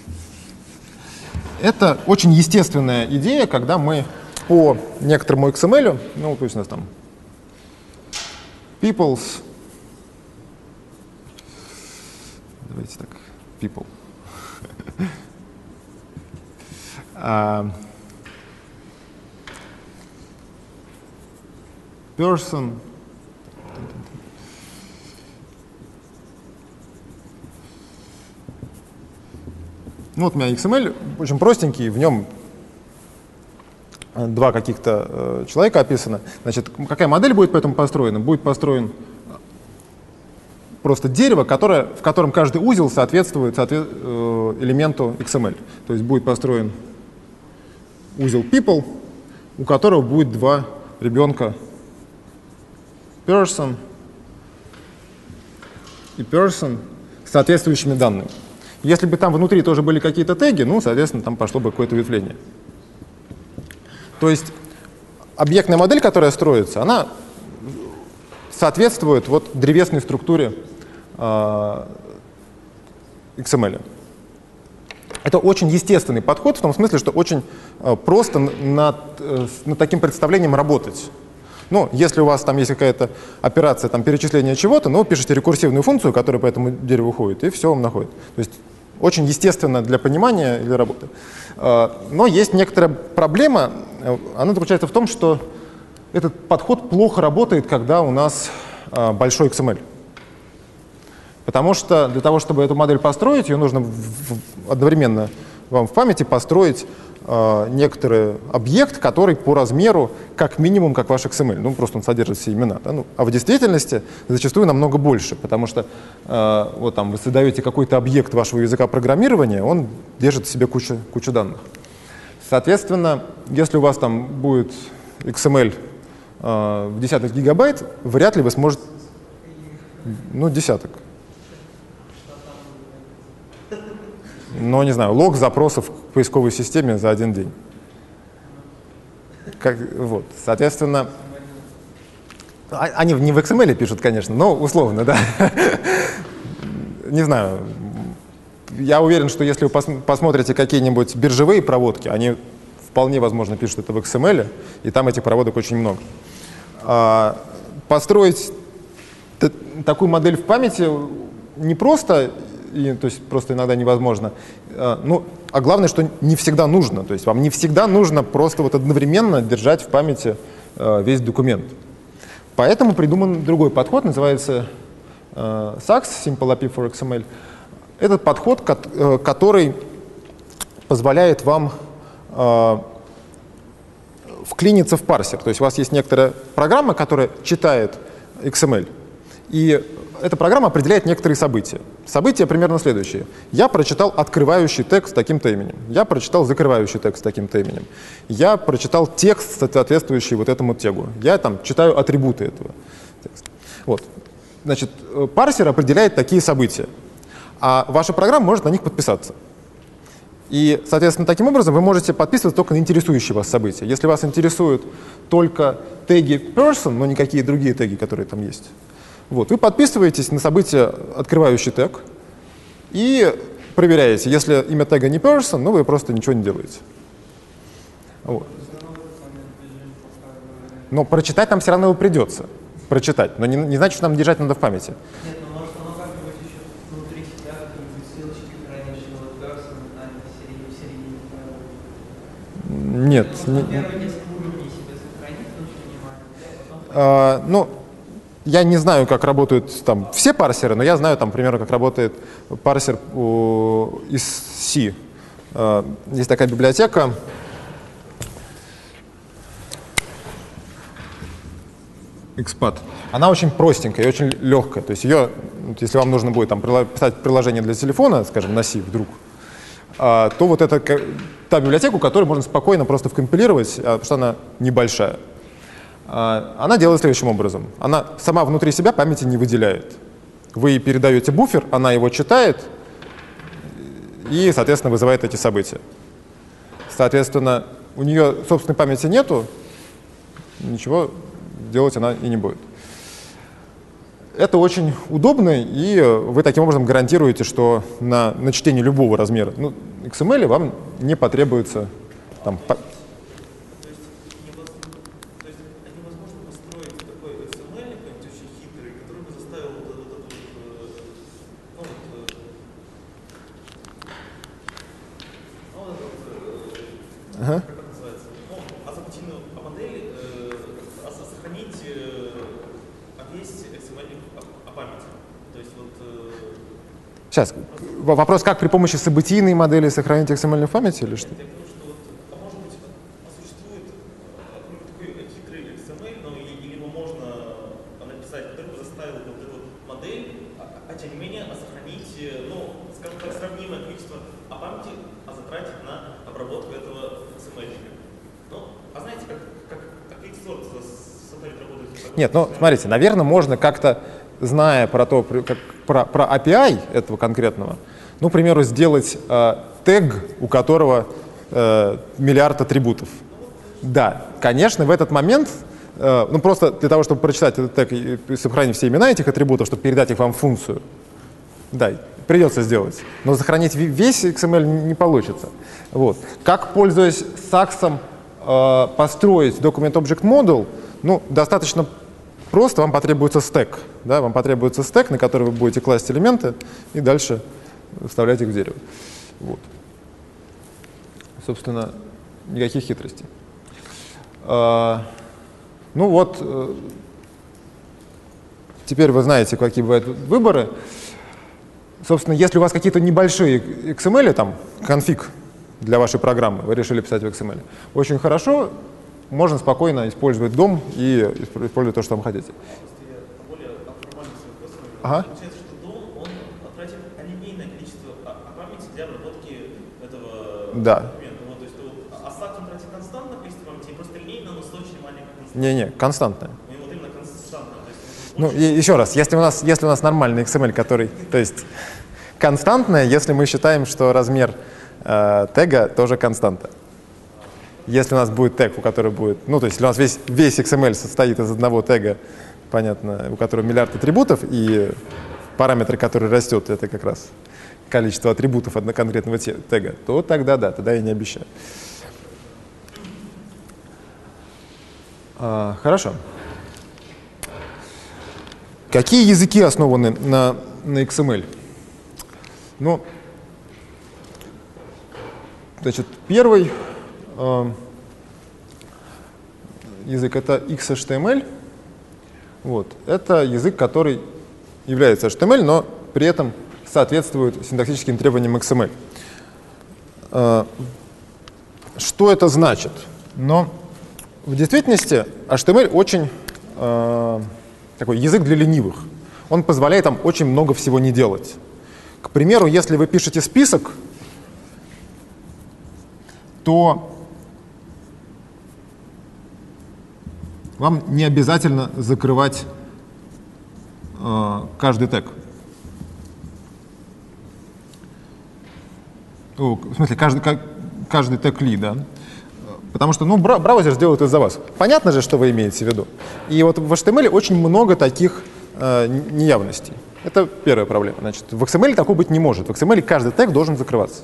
Это очень естественная идея, когда мы по некоторому икс эм эль, ну, то есть у нас там peoples, давайте так, people, uh, person, ну вот у меня икс эм эль очень простенький, в нем два каких-то э, человека описано. Значит, какая модель будет поэтому построена? Будет построен просто дерево, которое, в котором каждый узел соответствует соответ, э, элементу икс эм эль. То есть будет построен узел people, у которого будет два ребенка person и person с соответствующими данными. Если бы там внутри тоже были какие-то теги, ну, соответственно, там пошло бы какое-то ветвление. То есть объектная модель, которая строится, она соответствует вот древесной структуре э, икс эм эль. Это очень естественный подход в том смысле, что очень э, просто над, э, над таким представлением работать. Ну, если у вас там есть какая-то операция там, перечисления чего-то, ну, пишите рекурсивную функцию, которая по этому дереву ходит, и все вам находит. То есть очень естественно для понимания и для работы. Но есть некоторая проблема, она заключается в том, что этот подход плохо работает, когда у нас большой икс эм эль. Потому что для того, чтобы эту модель построить, ее нужно одновременно вам в памяти построить некоторый объект, который по размеру как минимум как ваш икс эм эль. Ну, просто он содержит все имена. Да? Ну, а в действительности зачастую намного больше, потому что э, вот там вы создаете какой-то объект вашего языка программирования, он держит в себе кучу, кучу данных. Соответственно, если у вас там будет икс эм эль э, в десяток гигабайт, вряд ли вы сможете... Ну, десяток. Но, не знаю, лог запросов к поисковой системе за один день. Как, вот, соответственно, они не в икс эм эль пишут, конечно, но условно, да. Не знаю. Я уверен, что если вы пос посмотрите какие-нибудь биржевые проводки, они вполне возможно пишут это в икс эм эль, и там этих проводок очень много. А, построить такую модель в памяти не просто, и, то есть просто иногда невозможно, а, ну, а главное, что не всегда нужно. То есть вам не всегда нужно просто вот одновременно держать в памяти а, весь документ. Поэтому придуман другой подход, называется а, сакс, Simple эй пи ай for икс эм эль. Этот подход, который позволяет вам э, вклиниться в парсер. То есть у вас есть некоторая программа, которая читает икс эм эль, и эта программа определяет некоторые события. События примерно следующие. Я прочитал открывающий текст с таким-то именем. Я прочитал закрывающий текст с таким-то именем. Я прочитал текст, соответствующий вот этому тегу. Я там читаю атрибуты этого текста. Вот. Значит, парсер определяет такие события. А ваша программа может на них подписаться. И, соответственно, таким образом вы можете подписываться только на интересующие вас события. Если вас интересуют только теги person, но никакие другие теги, которые там есть, вот, вы подписываетесь на событие открывающий тег и проверяете. Если имя тега не person, ну вы просто ничего не делаете. Вот. Но прочитать нам все равно его придется. Прочитать. Но не, не значит, что нам держать надо в памяти. Нет. Не, а, ну, я не знаю, как работают там все парсеры, но я знаю, там, примерно, как работает парсер у, из C. А, есть такая библиотека. экспат. Она очень простенькая и очень легкая. То есть ее, если вам нужно будет там, писать приложение для телефона, скажем, на C вдруг, то вот это та библиотека, которую можно спокойно просто вкомпилировать, потому что она небольшая. Она делает следующим образом. Она сама внутри себя памяти не выделяет. Вы передаете буфер, она его читает и, соответственно, вызывает эти события. Соответственно, у нее собственной памяти нету, ничего делать она и не будет. Это очень удобно, и вы таким образом гарантируете, что на, на чтение любого размера ну, икс эм эль вам не потребуется там, по... Ага. Сейчас, вопрос, как при помощи событийной модели сохранить икс эм эль в памяти или что? Нет, ну, смотрите, наверное, можно как-то, зная про то, как, про, про эй пи ай этого конкретного, ну, к примеру, сделать э, тег, у которого э, миллиард атрибутов. Да, конечно, в этот момент, э, ну, просто для того, чтобы прочитать этот тег и, и сохранить все имена этих атрибутов, чтобы передать их вам в функцию, да, придется сделать. Но сохранить весь икс эм эль не получится. Вот. Как, пользуясь саксом, э, построить Document Object Model, ну, достаточно просто, вам потребуется стек. Да, вам потребуется стек, на который вы будете класть элементы и дальше вставлять их в дерево. Вот. Собственно, никаких хитростей. А, ну вот, теперь вы знаете, какие бывают выборы. Собственно, если у вас какие-то небольшие икс эм эль, там, конфиг для вашей программы, вы решили писать в икс эм эль, очень хорошо, можно спокойно использовать дом и использовать то, что вам хотите. Ага. Получается, что дом, он тратит линейное количество памяти для обработки этого да. документа. Вот, то есть, вот, а сакс он тратит константное количество памяти, просто линейно, но с очень маленькой константной. Не-не, константное. Ну, вот именно константное. То есть, ну, и, еще раз, если у, нас, если у нас нормальный икс эм эль, который, то есть константное, если мы считаем, что размер э, тега тоже константа. если у нас будет тег, у которого будет, ну, то есть если у нас весь, весь икс эм эль состоит из одного тега, понятно, у которого миллиард атрибутов, и параметр, который растет, это как раз количество атрибутов одного конкретного тега, то тогда да, тогда я не обещаю. А, хорошо. Какие языки основаны на, на икс эм эль? Ну, значит, первый э, язык — это икс эйч ти эм эль. Вот. Это язык, который является эйч ти эм эль, но при этом соответствует синтаксическим требованиям икс эм эль. Э, что это значит? Но в действительности эйч ти эм эль очень э, такой язык для ленивых. Он позволяет нам очень много всего не делать. К примеру, если вы пишете список, то вам не обязательно закрывать э, каждый тег. О, в смысле, каждый, каждый тег ли, да? Потому что ну, браузер сделает это за вас. Понятно же, что вы имеете в виду. И вот в эйч ти эм эль очень много таких э, неявностей. Это первая проблема. Значит, в икс эм эль такого быть не может. В икс эм эль каждый тег должен закрываться.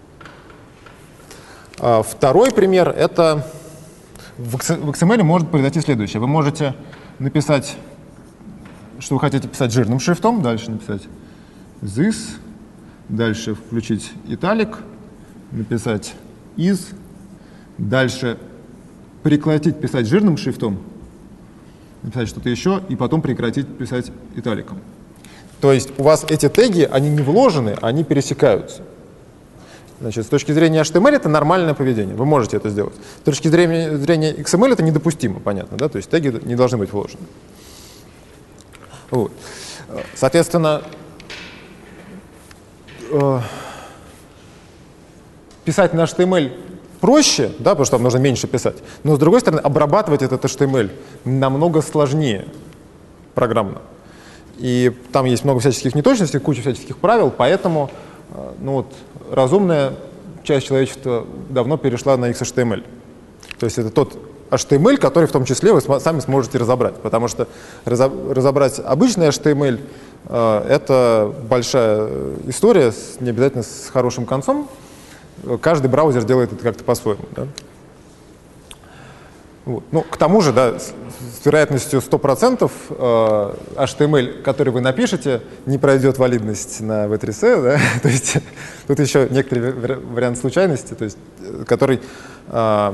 А второй пример — это в икс эм эль может произойти следующее. Вы можете написать, что вы хотите писать жирным шрифтом, дальше написать this, дальше включить италик, написать is, дальше прекратить писать жирным шрифтом, написать что-то еще, и потом прекратить писать италиком. То есть у вас эти теги, они не вложены, они пересекаются. Значит, с точки зрения эйч ти эм эль это нормальное поведение, вы можете это сделать. С точки зрения, зрения икс эм эль это недопустимо, понятно, да? То есть теги не должны быть вложены. Вот. Соответственно, э, писать на эйч ти эм эль проще, да, потому что там нужно меньше писать, но с другой стороны, обрабатывать этот эйч ти эм эль намного сложнее программно. И там есть много всяческих неточностей, куча всяческих правил, поэтому ну вот, разумная часть человечества давно перешла на икс эйч ти эм эль. То есть это тот эйч ти эм эль, который в том числе вы сами сможете разобрать, потому что разобрать обычный эйч ти эм эль э, — это большая история, с, не обязательно с хорошим концом. Каждый браузер делает это как-то по-своему. Да? Вот. Ну, к тому же, да, с, с вероятностью сто процентов э, эйч ти эм эль, который вы напишете, не пройдет валидность на ви три си. Да? То есть тут еще некоторый вариант случайности, то есть, который э,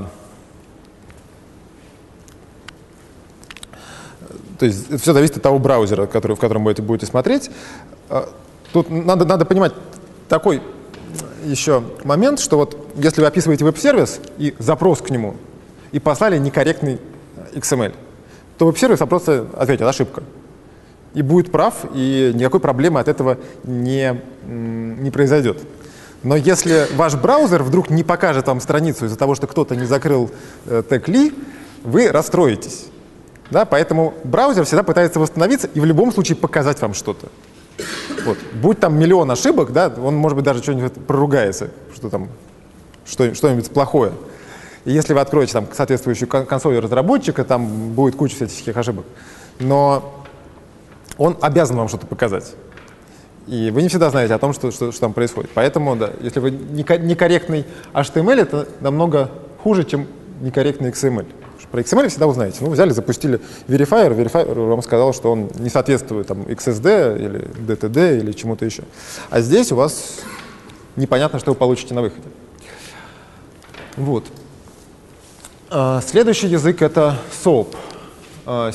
то есть все зависит от того браузера, который, в котором вы будете смотреть. Тут надо, надо понимать такой еще момент, что вот если вы описываете веб-сервис и запрос к нему, и послали некорректный икс эм эль, то веб-сервис просто ответит ошибка. И будет прав, и никакой проблемы от этого не, не произойдет. Но если ваш браузер вдруг не покажет вам страницу из-за того, что кто-то не закрыл э, тег ли, вы расстроитесь. Да? Поэтому браузер всегда пытается восстановиться и в любом случае показать вам что-то. Вот. Будь там миллион ошибок, да, он, может быть, даже что-нибудь проругается, что там, что, что-нибудь плохое. И если вы откроете там соответствующую консоль разработчика, там будет куча всяких ошибок. Но он обязан вам что-то показать. И вы не всегда знаете о том, что, что, что там происходит. Поэтому, да, если вы некорректный эйч ти эм эль, это намного хуже, чем некорректный икс эм эль. Про икс эм эль всегда узнаете. Ну, взяли, запустили verifier, verifier вам сказал, что он не соответствует там икс эс ди или ди ти ди или чему-то еще. А здесь у вас непонятно, что вы получите на выходе. Вот. А, следующий язык — это соап. А,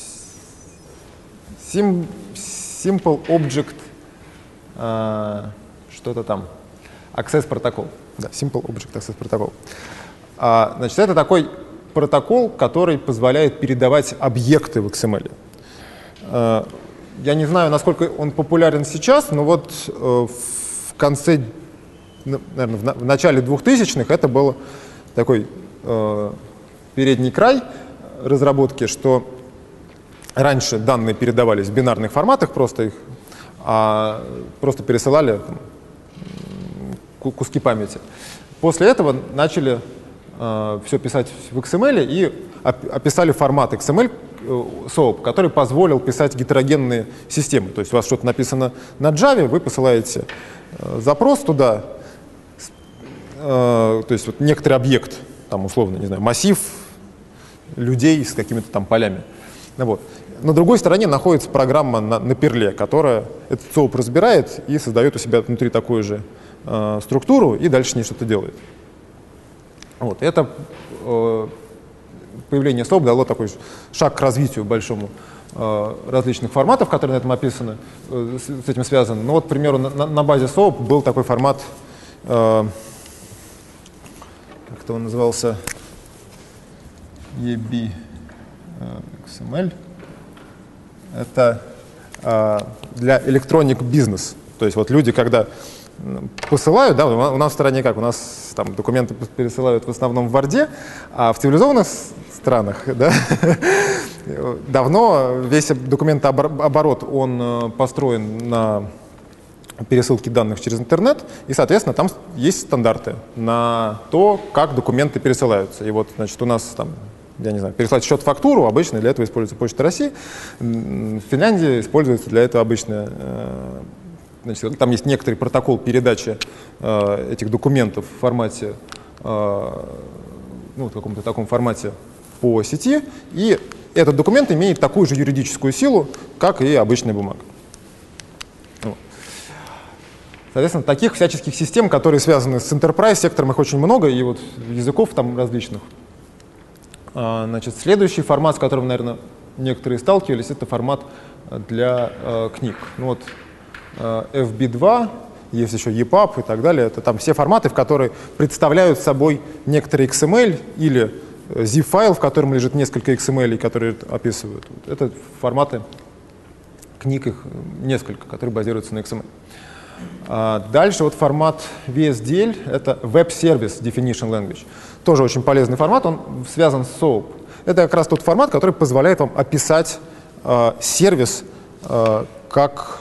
sim, Simple Object, а, что-то там, Access Protocol. Да, Simple Object Access Protocol. А, значит, это такой протокол, который позволяет передавать объекты в икс эм эль. А, я не знаю, насколько он популярен сейчас, но вот а, в конце, наверное, в, на, в начале двухтысячных это был такой а, передний край разработки, что раньше данные передавались в бинарных форматах, просто их а просто пересылали там, куски памяти. После этого начали э, все писать в икс эм эль и оп описали формат икс эм эль соап, который позволил писать гетерогенные системы. То есть у вас что-то написано на Java, вы посылаете э, запрос туда, э, то есть вот некоторый объект, там условно, не знаю, массив людей с какими-то там полями. Вот. На другой стороне находится программа на, на перле, которая этот соап разбирает и создает у себя внутри такую же э, структуру и дальше с ней что-то делает. Вот. Это э, появление соап дало такой шаг к развитию большому э, различных форматов, которые на этом описаны, э, с, с этим связаны. Ну вот, к примеру, на, на базе соап был такой формат, э, как-то он назывался, и би икс эм эль. Это э, для Electronic Business. То есть вот люди, когда посылают, да, у нас в стране как, у нас там документы пересылают в основном в Word, а в цивилизованных странах, да, давно весь документооборот, он построен на пересылке данных через интернет, и, соответственно, там есть стандарты на то, как документы пересылаются. И вот, значит, у нас там, я не знаю, переслать счет-фактуру, обычно для этого используется Почта России. В Финляндии используется для этого обычно, значит, там есть некоторый протокол передачи этих документов в формате, ну, в каком-то таком формате по сети, и этот документ имеет такую же юридическую силу, как и обычная бумага. Вот. Соответственно, таких всяческих систем, которые связаны с enterprise сектором, их очень много, и вот языков там различных. Значит, следующий формат, с которым, наверное, некоторые сталкивались, это формат для э, книг. Ну, вот, э, эф би два, есть еще и паб и так далее. Это там все форматы, в которые представляют собой некоторый икс эм эль или zip-файл, в котором лежит несколько икс эм эль, которые описывают. Это форматы книг, их несколько, которые базируются на икс эм эль. А дальше вот формат ви эс ди эл, это Web Service Definition Language. Тоже очень полезный формат, он связан с соап. Это как раз тот формат, который позволяет вам описать э, сервис э, как...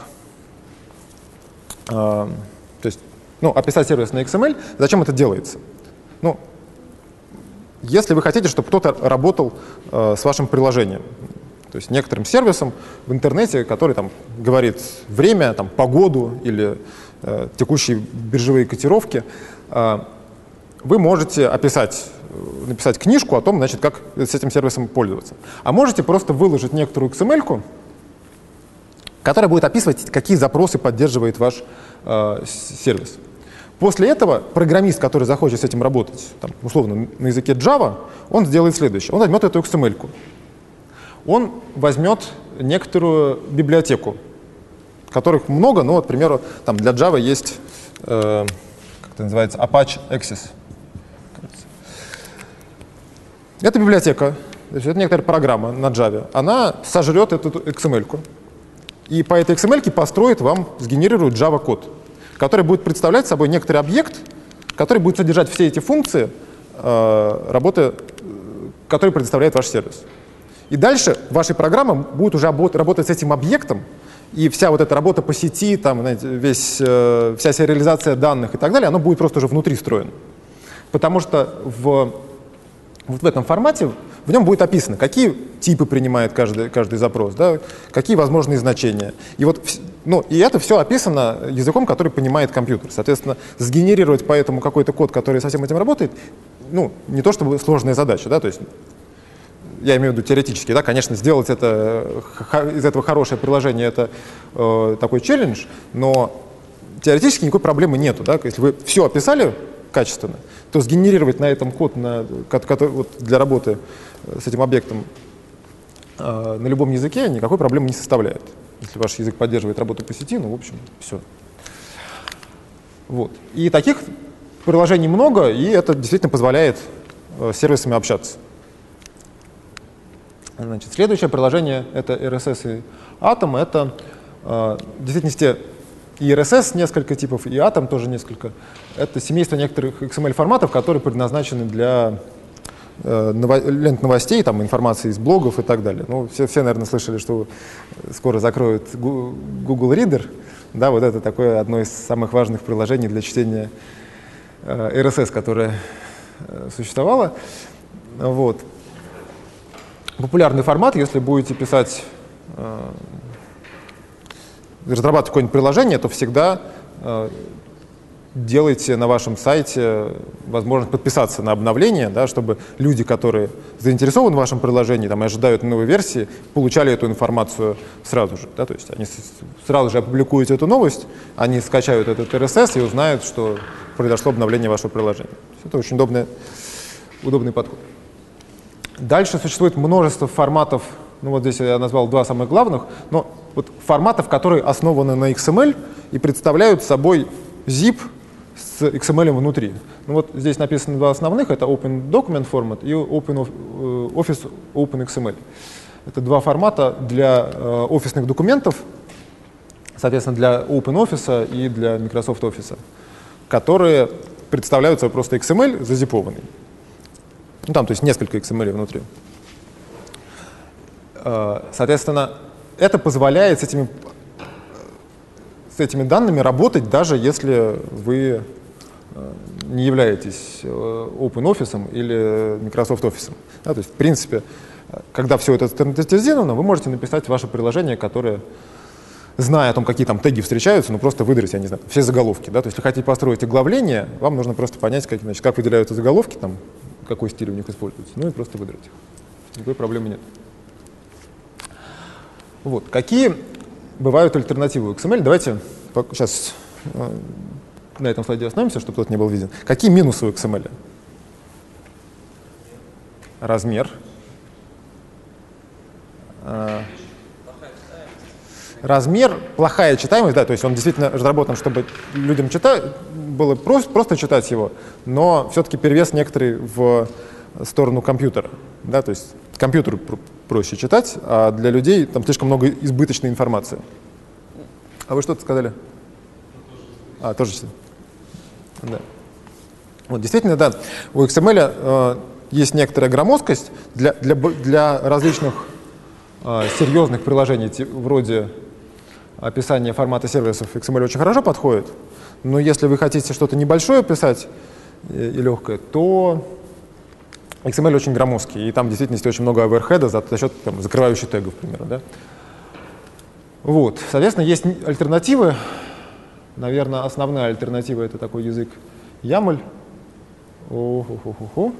Э, то есть, ну, описать сервис на икс эм эль. Зачем это делается? Ну, если вы хотите, чтобы кто-то работал э, с вашим приложением, то есть некоторым сервисом в интернете, который там говорит время, там, погоду или э, текущие биржевые котировки, э, вы можете описать, написать книжку о том, значит, как с этим сервисом пользоваться. А можете просто выложить некоторую икс эм эль-ку, которая будет описывать, какие запросы поддерживает ваш э, сервис. После этого программист, который захочет с этим работать, там, условно, на языке Java, он сделает следующее. Он возьмет эту икс эм эль-ку. Он возьмет некоторую библиотеку, которых много, но, вот, к примеру, там для Java есть, э, как это называется, Apache Access. Эта библиотека, то есть это некоторая программа на Java, она сожрет эту икс эм эль-ку. И по этой икс эм эль-ке построит вам, сгенерирует Java-код, который будет представлять собой некоторый объект, который будет содержать все эти функции э, работы, которые предоставляет ваш сервис. И дальше ваша программа будет уже работать с этим объектом, и вся вот эта работа по сети, там, знаете, весь, э, вся сериализация данных и так далее, она будет просто уже внутри встроена. Потому что в, вот в этом формате в нем будет описано, какие типы принимает каждый, каждый запрос, да, какие возможные значения. И, вот, ну, и это все описано языком, который понимает компьютер. Соответственно, сгенерировать поэтому какой-то код, который со всем этим работает, ну, не то чтобы сложная задача, да, то есть я имею в виду теоретически, да, конечно, сделать это, из этого хорошее приложение — это э, такой челлендж, но теоретически никакой проблемы нету, да, если вы все описали качественно, то сгенерировать на этом код на, который, вот, для работы с этим объектом э, на любом языке никакой проблемы не составляет. Если ваш язык поддерживает работу по сети, ну, в общем, все. Вот. И таких приложений много, и это действительно позволяет э, с сервисами общаться. Значит, следующее приложение — это эр эс эс и Atom. Это э, в действительности и эр эс эс несколько типов, и Atom тоже несколько. Это семейство некоторых икс эм эль-форматов, которые предназначены для э, ново лент новостей, там, информации из блогов и так далее. Ну, все, все, наверное, слышали, что скоро закроют Google Reader. Да, вот это такое одно из самых важных приложений для чтения э, эр эс эс, которое существовало. Вот. Популярный формат, если будете писать, разрабатывать какое-нибудь приложение, то всегда делайте на вашем сайте возможность подписаться на обновление, да, чтобы люди, которые заинтересованы в вашем приложении, там, и ожидают новой версии, получали эту информацию сразу же. Да, то есть они сразу же опубликуют эту новость, они скачают этот эр эс эс и узнают, что произошло обновление вашего приложения. Это очень удобный, удобный подход. Дальше существует множество форматов, ну вот здесь я назвал два самых главных, но вот форматов, которые основаны на икс эм эль и представляют собой zip с икс эм эль внутри. Ну вот здесь написаны два основных, это Open Document Format и Open Office Open икс эм эль. Это два формата для э, офисных документов, соответственно, для OpenOffice и для Microsoft Office, которые представляют собой просто икс эм эль зазипованный. Ну, там, то есть несколько икс эм эль внутри. Э, соответственно, это позволяет с этими с этими данными работать, даже если вы не являетесь OpenOffice или Microsoft Office. Да, то есть, в принципе, когда все это стандартизировано, вы можете написать ваше приложение, которое, зная о том, какие там теги встречаются, ну просто выдрать, я не знаю, все заголовки. Да? То есть, если хотите построить оглавление, вам нужно просто понять, как, значит, как выделяются заголовки, там, какой стиль у них используется, ну и просто выдрать их. Никакой проблемы нет. Вот. Какие бывают альтернативы икс эм эль? Давайте сейчас э, на этом слайде остановимся, чтобы тот не был виден. Какие минусы у икс эм эль? Размер. Э, размер, плохая читаемость, да, то есть он действительно разработан, чтобы людям читать, было просто, просто читать его, но все-таки перевес некоторый в сторону компьютера. Да, то есть компьютеру проще читать, а для людей там слишком много избыточной информации. А вы что-то сказали? А, тоже читать. Да. Вот, действительно, да, у икс эм эль э, есть некоторая громоздкость для, для, для различных э, серьезных приложений, вроде описания формата сервисов, икс эм эль очень хорошо подходит, но если вы хотите что-то небольшое писать и, и легкое, то икс эм эль очень громоздкий, и там в действительности очень много оверхеда за, за счет там, закрывающих тегов, к примеру. Да? Вот. Соответственно, есть альтернативы. Наверное, основная альтернатива — это такой язык ямль. О-хо-хо-хо-хо.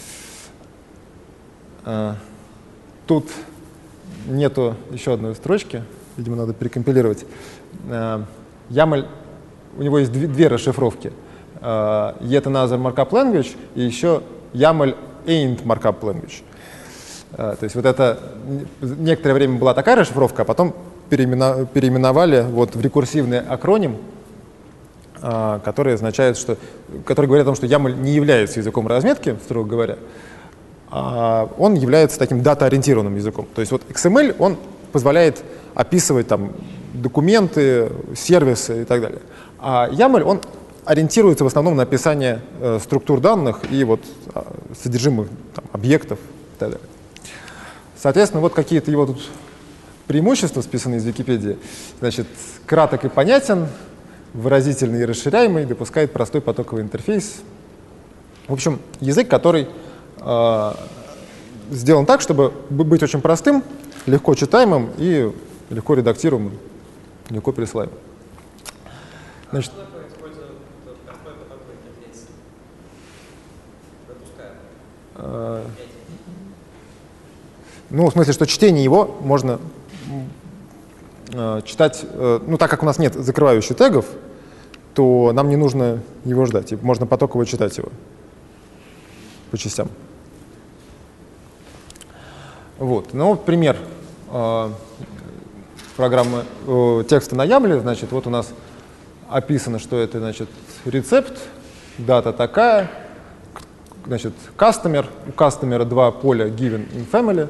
А, тут нету еще одной строчки, видимо, надо перекомпилировать. А, ямль, у него есть две, две расшифровки. А, yet another markup language и еще ямль ain't markup language. А, то есть вот это некоторое время была такая расшифровка, а потом переимена, переименовали вот в рекурсивный акроним, а, который означает, что, который говорит о том, что ямль не является языком разметки, строго говоря, а он является таким дата-ориентированным языком. То есть вот икс эм эль, он позволяет описывать там документы, сервисы и так далее. А ямль, он ориентируется в основном на описание э, структур данных и вот э, содержимых там, объектов и так далее. Соответственно, вот какие-то его тут преимущества, списанные из Википедии. Значит, краток и понятен, выразительный и расширяемый, допускает простой потоковый интерфейс. В общем, язык, который э, сделан так, чтобы быть очень простым, легко читаемым и легко редактируемым, легко пересылаемым. Значит, ну, в смысле, что чтение его можно э, читать, э, ну, так как у нас нет закрывающих тегов, то нам не нужно его ждать, и можно потоково читать его по частям. Вот, ну, пример э, программы э, текста на ямле, значит, вот у нас описано, что это, значит, рецепт, дата такая, значит, customer, у customer два поля given in family.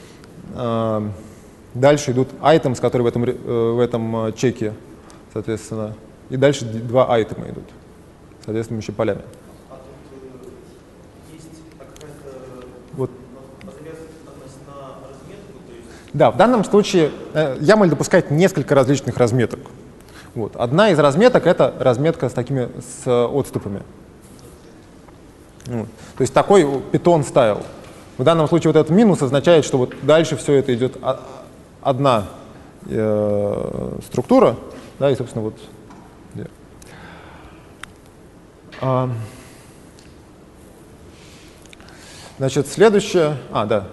Дальше идут items, которые в этом, в этом чеке, соответственно, и дальше два айтема идут, соответственно, еще полями. А тут есть какая-то вот. завязанность на разметку? То есть... Да, в данном случае ямль допускает несколько различных разметок. Вот. Одна из разметок — это разметка с такими с отступами. Вот. То есть такой Python style. В данном случае вот этот минус означает, что вот дальше все это идет одна э, структура, да, и, собственно, вот. Yeah. А, значит, следующее. А, да.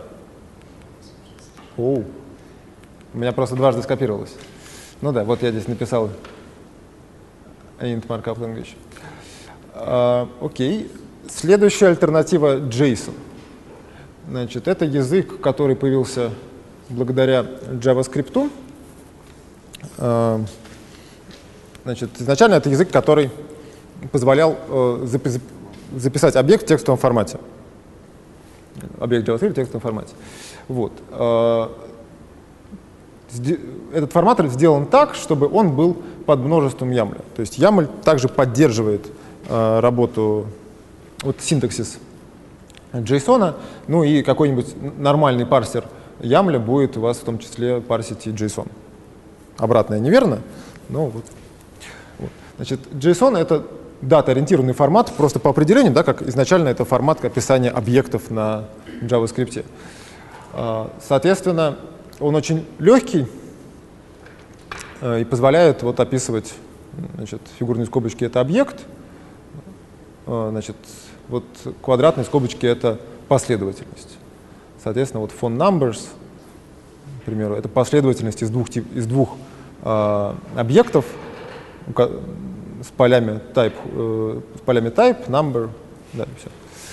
Оу. У меня просто дважды скопировалось. Ну да, вот я здесь написал int markup language. А, окей. Следующая альтернатива JSON. Значит, это язык, который появился благодаря JavaScript. А, значит, изначально это язык, который позволял э, запис записать объект в текстовом формате. Объект JavaScript в текстовом формате. Вот. А, этот формат сделан так, чтобы он был под множеством ямля. То есть ямль также поддерживает э, работу, вот синтаксис JSON, ну и какой-нибудь нормальный парсер ямля будет у вас в том числе парсить и JSON. Обратное неверно, но вот. Вот. Значит, JSON — это дата-ориентированный формат, просто по определению, да, как изначально это формат описания объектов на JavaScript. Соответственно, он очень легкий э, и позволяет вот описывать, значит, фигурные скобочки — это объект, э, значит, вот квадратные скобочки — это последовательность. Соответственно, вот font numbers, к примеру, это последовательность из двух, тип, из двух э, объектов с полями type, э, с полями type, number, да, и все.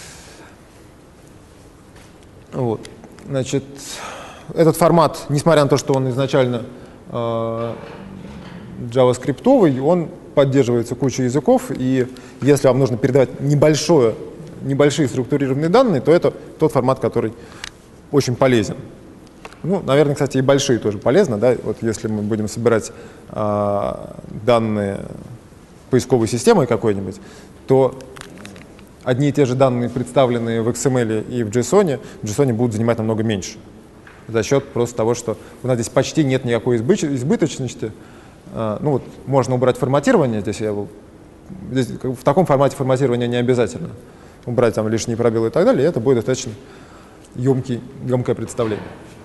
Вот, значит, этот формат, несмотря на то, что он изначально э, JavaScript-овый, он поддерживается кучей языков, и если вам нужно передавать небольшое, небольшие структурированные данные, то это тот формат, который очень полезен. Ну, наверное, кстати, и большие тоже полезно, да, вот если мы будем собирать э, данные поисковой системой какой-нибудь, то одни и те же данные, представленные в икс эм эль и в JSON, в JSON будут занимать намного меньше. За счет просто того, что у нас здесь почти нет никакой избыточности. Ну вот, можно убрать форматирование, здесь, я, здесь в таком формате форматирование не обязательно. Убрать там лишние пробелы и так далее, и это будет достаточно емкий, емкое представление.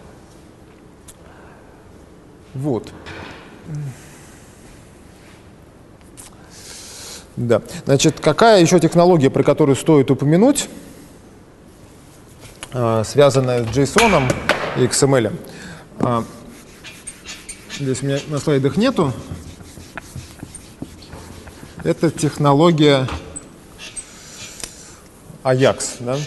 Вот. Да. Значит, какая еще технология, про которую стоит упомянуть, связанная с JSON и икс эм эль? Здесь у меня на слайдах нету. Это технология Ajax. Да?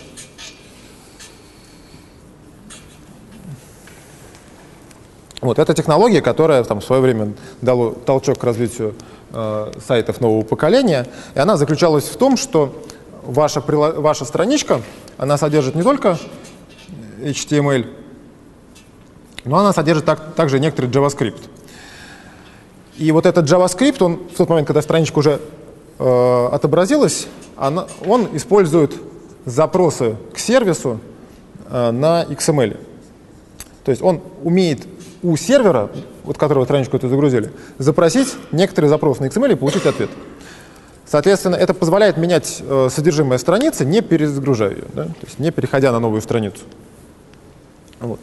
Вот, это технология, которая там, в свое время дала толчок к развитию э, сайтов нового поколения. И она заключалась в том, что ваша, ваша страничка, она содержит не только эйч ти эм эль, но она содержит так, также некоторый JavaScript. И вот этот JavaScript, он в тот момент, когда страничка уже э, отобразилась, она, он использует запросы к сервису э, на икс эм эль. То есть он умеет у сервера, от которого страничку эту загрузили, запросить некоторый запрос на икс эм эль и получить ответ. Соответственно, это позволяет менять э, содержимое страницы, не перезагружая ее, да? То есть не переходя на новую страницу. Вот.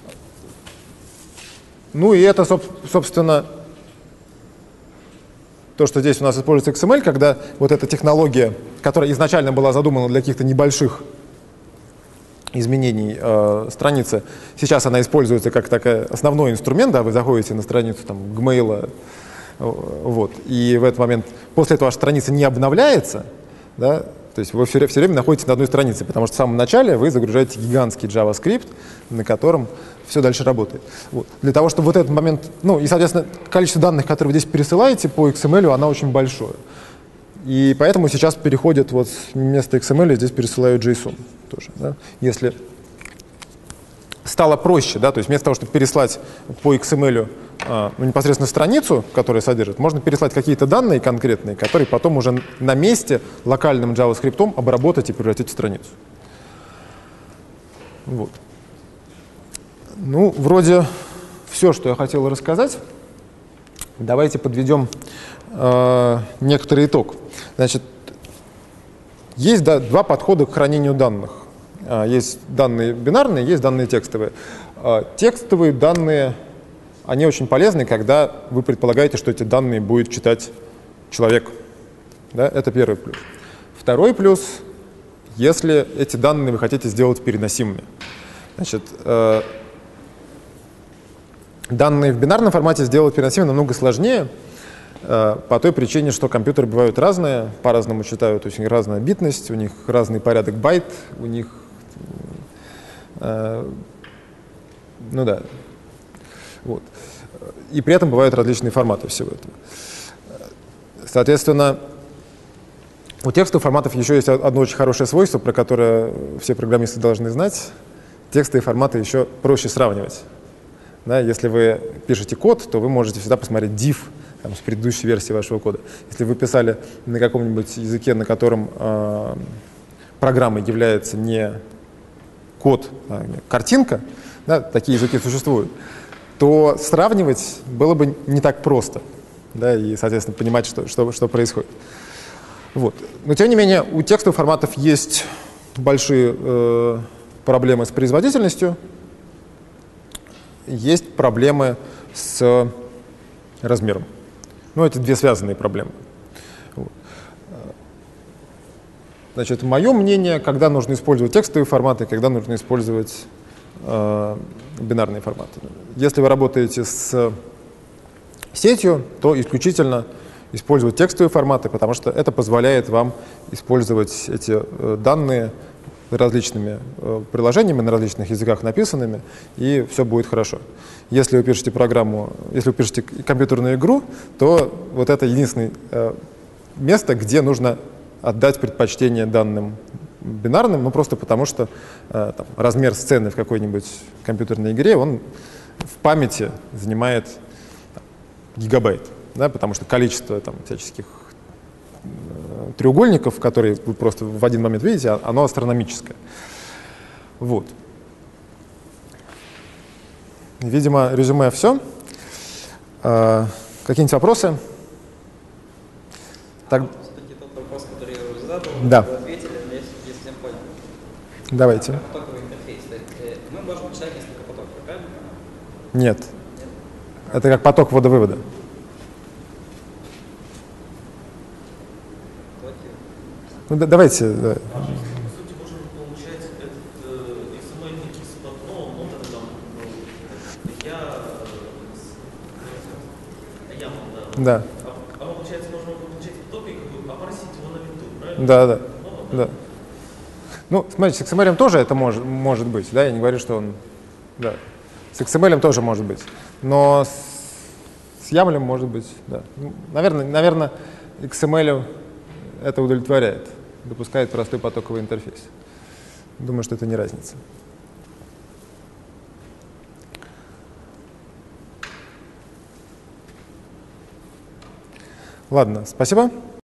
Ну и это, собственно, то, что здесь у нас используется икс эм эль, когда вот эта технология, которая изначально была задумана для каких-то небольших изменений э, страницы, сейчас она используется как такой основной инструмент, да, вы заходите на страницу там, Gmail, вот, и в этот момент, после этого ваша страница не обновляется, да, то есть вы все, все время находитесь на одной странице, потому что в самом начале вы загружаете гигантский JavaScript, на котором все дальше работает. Вот. Для того, чтобы вот этот момент, ну и, соответственно, количество данных, которые вы здесь пересылаете по икс эм эль, оно очень большое. И поэтому сейчас переходят вот вместо икс эм эль здесь пересылают JSON тоже. Да? Если стало проще, да, то есть вместо того, чтобы переслать по икс эм эль а, ну, непосредственно страницу, которая содержит, можно переслать какие-то данные конкретные, которые потом уже на месте локальным JavaScript обработать и превратить в страницу. Вот. Ну, вроде все, что я хотел рассказать. Давайте подведем э, некоторый итог. Значит, Есть да, два подхода к хранению данных. Есть данные бинарные, есть данные текстовые. Текстовые данные, они очень полезны, когда вы предполагаете, что эти данные будет читать человек. Да? Это первый плюс. Второй плюс, если эти данные вы хотите сделать переносимыми. Значит, э, данные в бинарном формате сделать переносимыми намного сложнее, э, по той причине, что компьютеры бывают разные, по-разному читают, у них разная битность, у них разный порядок байт, у них... Э, ну да. Вот. И при этом бывают различные форматы всего этого. Соответственно, у текстовых форматов еще есть одно очень хорошее свойство, про которое все программисты должны знать. Текстовые форматы еще проще сравнивать. Да, если вы пишете код, то вы можете всегда посмотреть diff там, с предыдущей версии вашего кода. Если вы писали на каком-нибудь языке, на котором э, программой является не код, а картинка, да, такие языки существуют, то сравнивать было бы не так просто, да, и, соответственно, понимать, что, что, что происходит. Вот. Но, тем не менее, у текстовых форматов есть большие э, проблемы с производительностью, есть проблемы с размером. Ну, это две связанные проблемы. Вот. Значит, мое мнение, когда нужно использовать текстовые форматы, когда нужно использовать э, бинарные форматы. Если вы работаете с сетью, то исключительно использовать текстовые форматы, потому что это позволяет вам использовать эти э, данные различными э, приложениями на различных языках написанными, и все будет хорошо. Если вы пишете программу, если вы пишете компьютерную игру, то вот это единственное э, место, где нужно отдать предпочтение данным бинарным, ну просто потому что э, там, размер сцены в какой-нибудь компьютерной игре, он в памяти занимает там, гигабайт. Да, потому что количество там, всяческих э, треугольников, которые вы просто в один момент видите, оно астрономическое. Вот. Видимо, резюме все. Э, Какие-нибудь вопросы? Так... Все-таки тот вопрос, который я уже задал, да. вы ответили, но я не совсем понял. Давайте. Потоковый интерфейс. То есть мы можем читать несколько потоков, правильно? Нет. Нет? Это как поток ввода-вывода. Ну, да, давайте. Да. По сути, можем получать этот э, икс эм эль с одно, ну, там, я, э, я, да. Да. А, а получается, можно получать поток и как бы опросить его на лету, правильно? Да, да. Ну, да. Ну, смотрите, с икс эм эль тоже это может, может быть, да, я не говорю, что он, да. С икс эм эль тоже может быть, но с, с ямлем может быть, да. Ну, наверное, наверное, икс эм эль это удовлетворяет, допускает простой потоковый интерфейс. Думаю, что это не разница. Ладно, спасибо.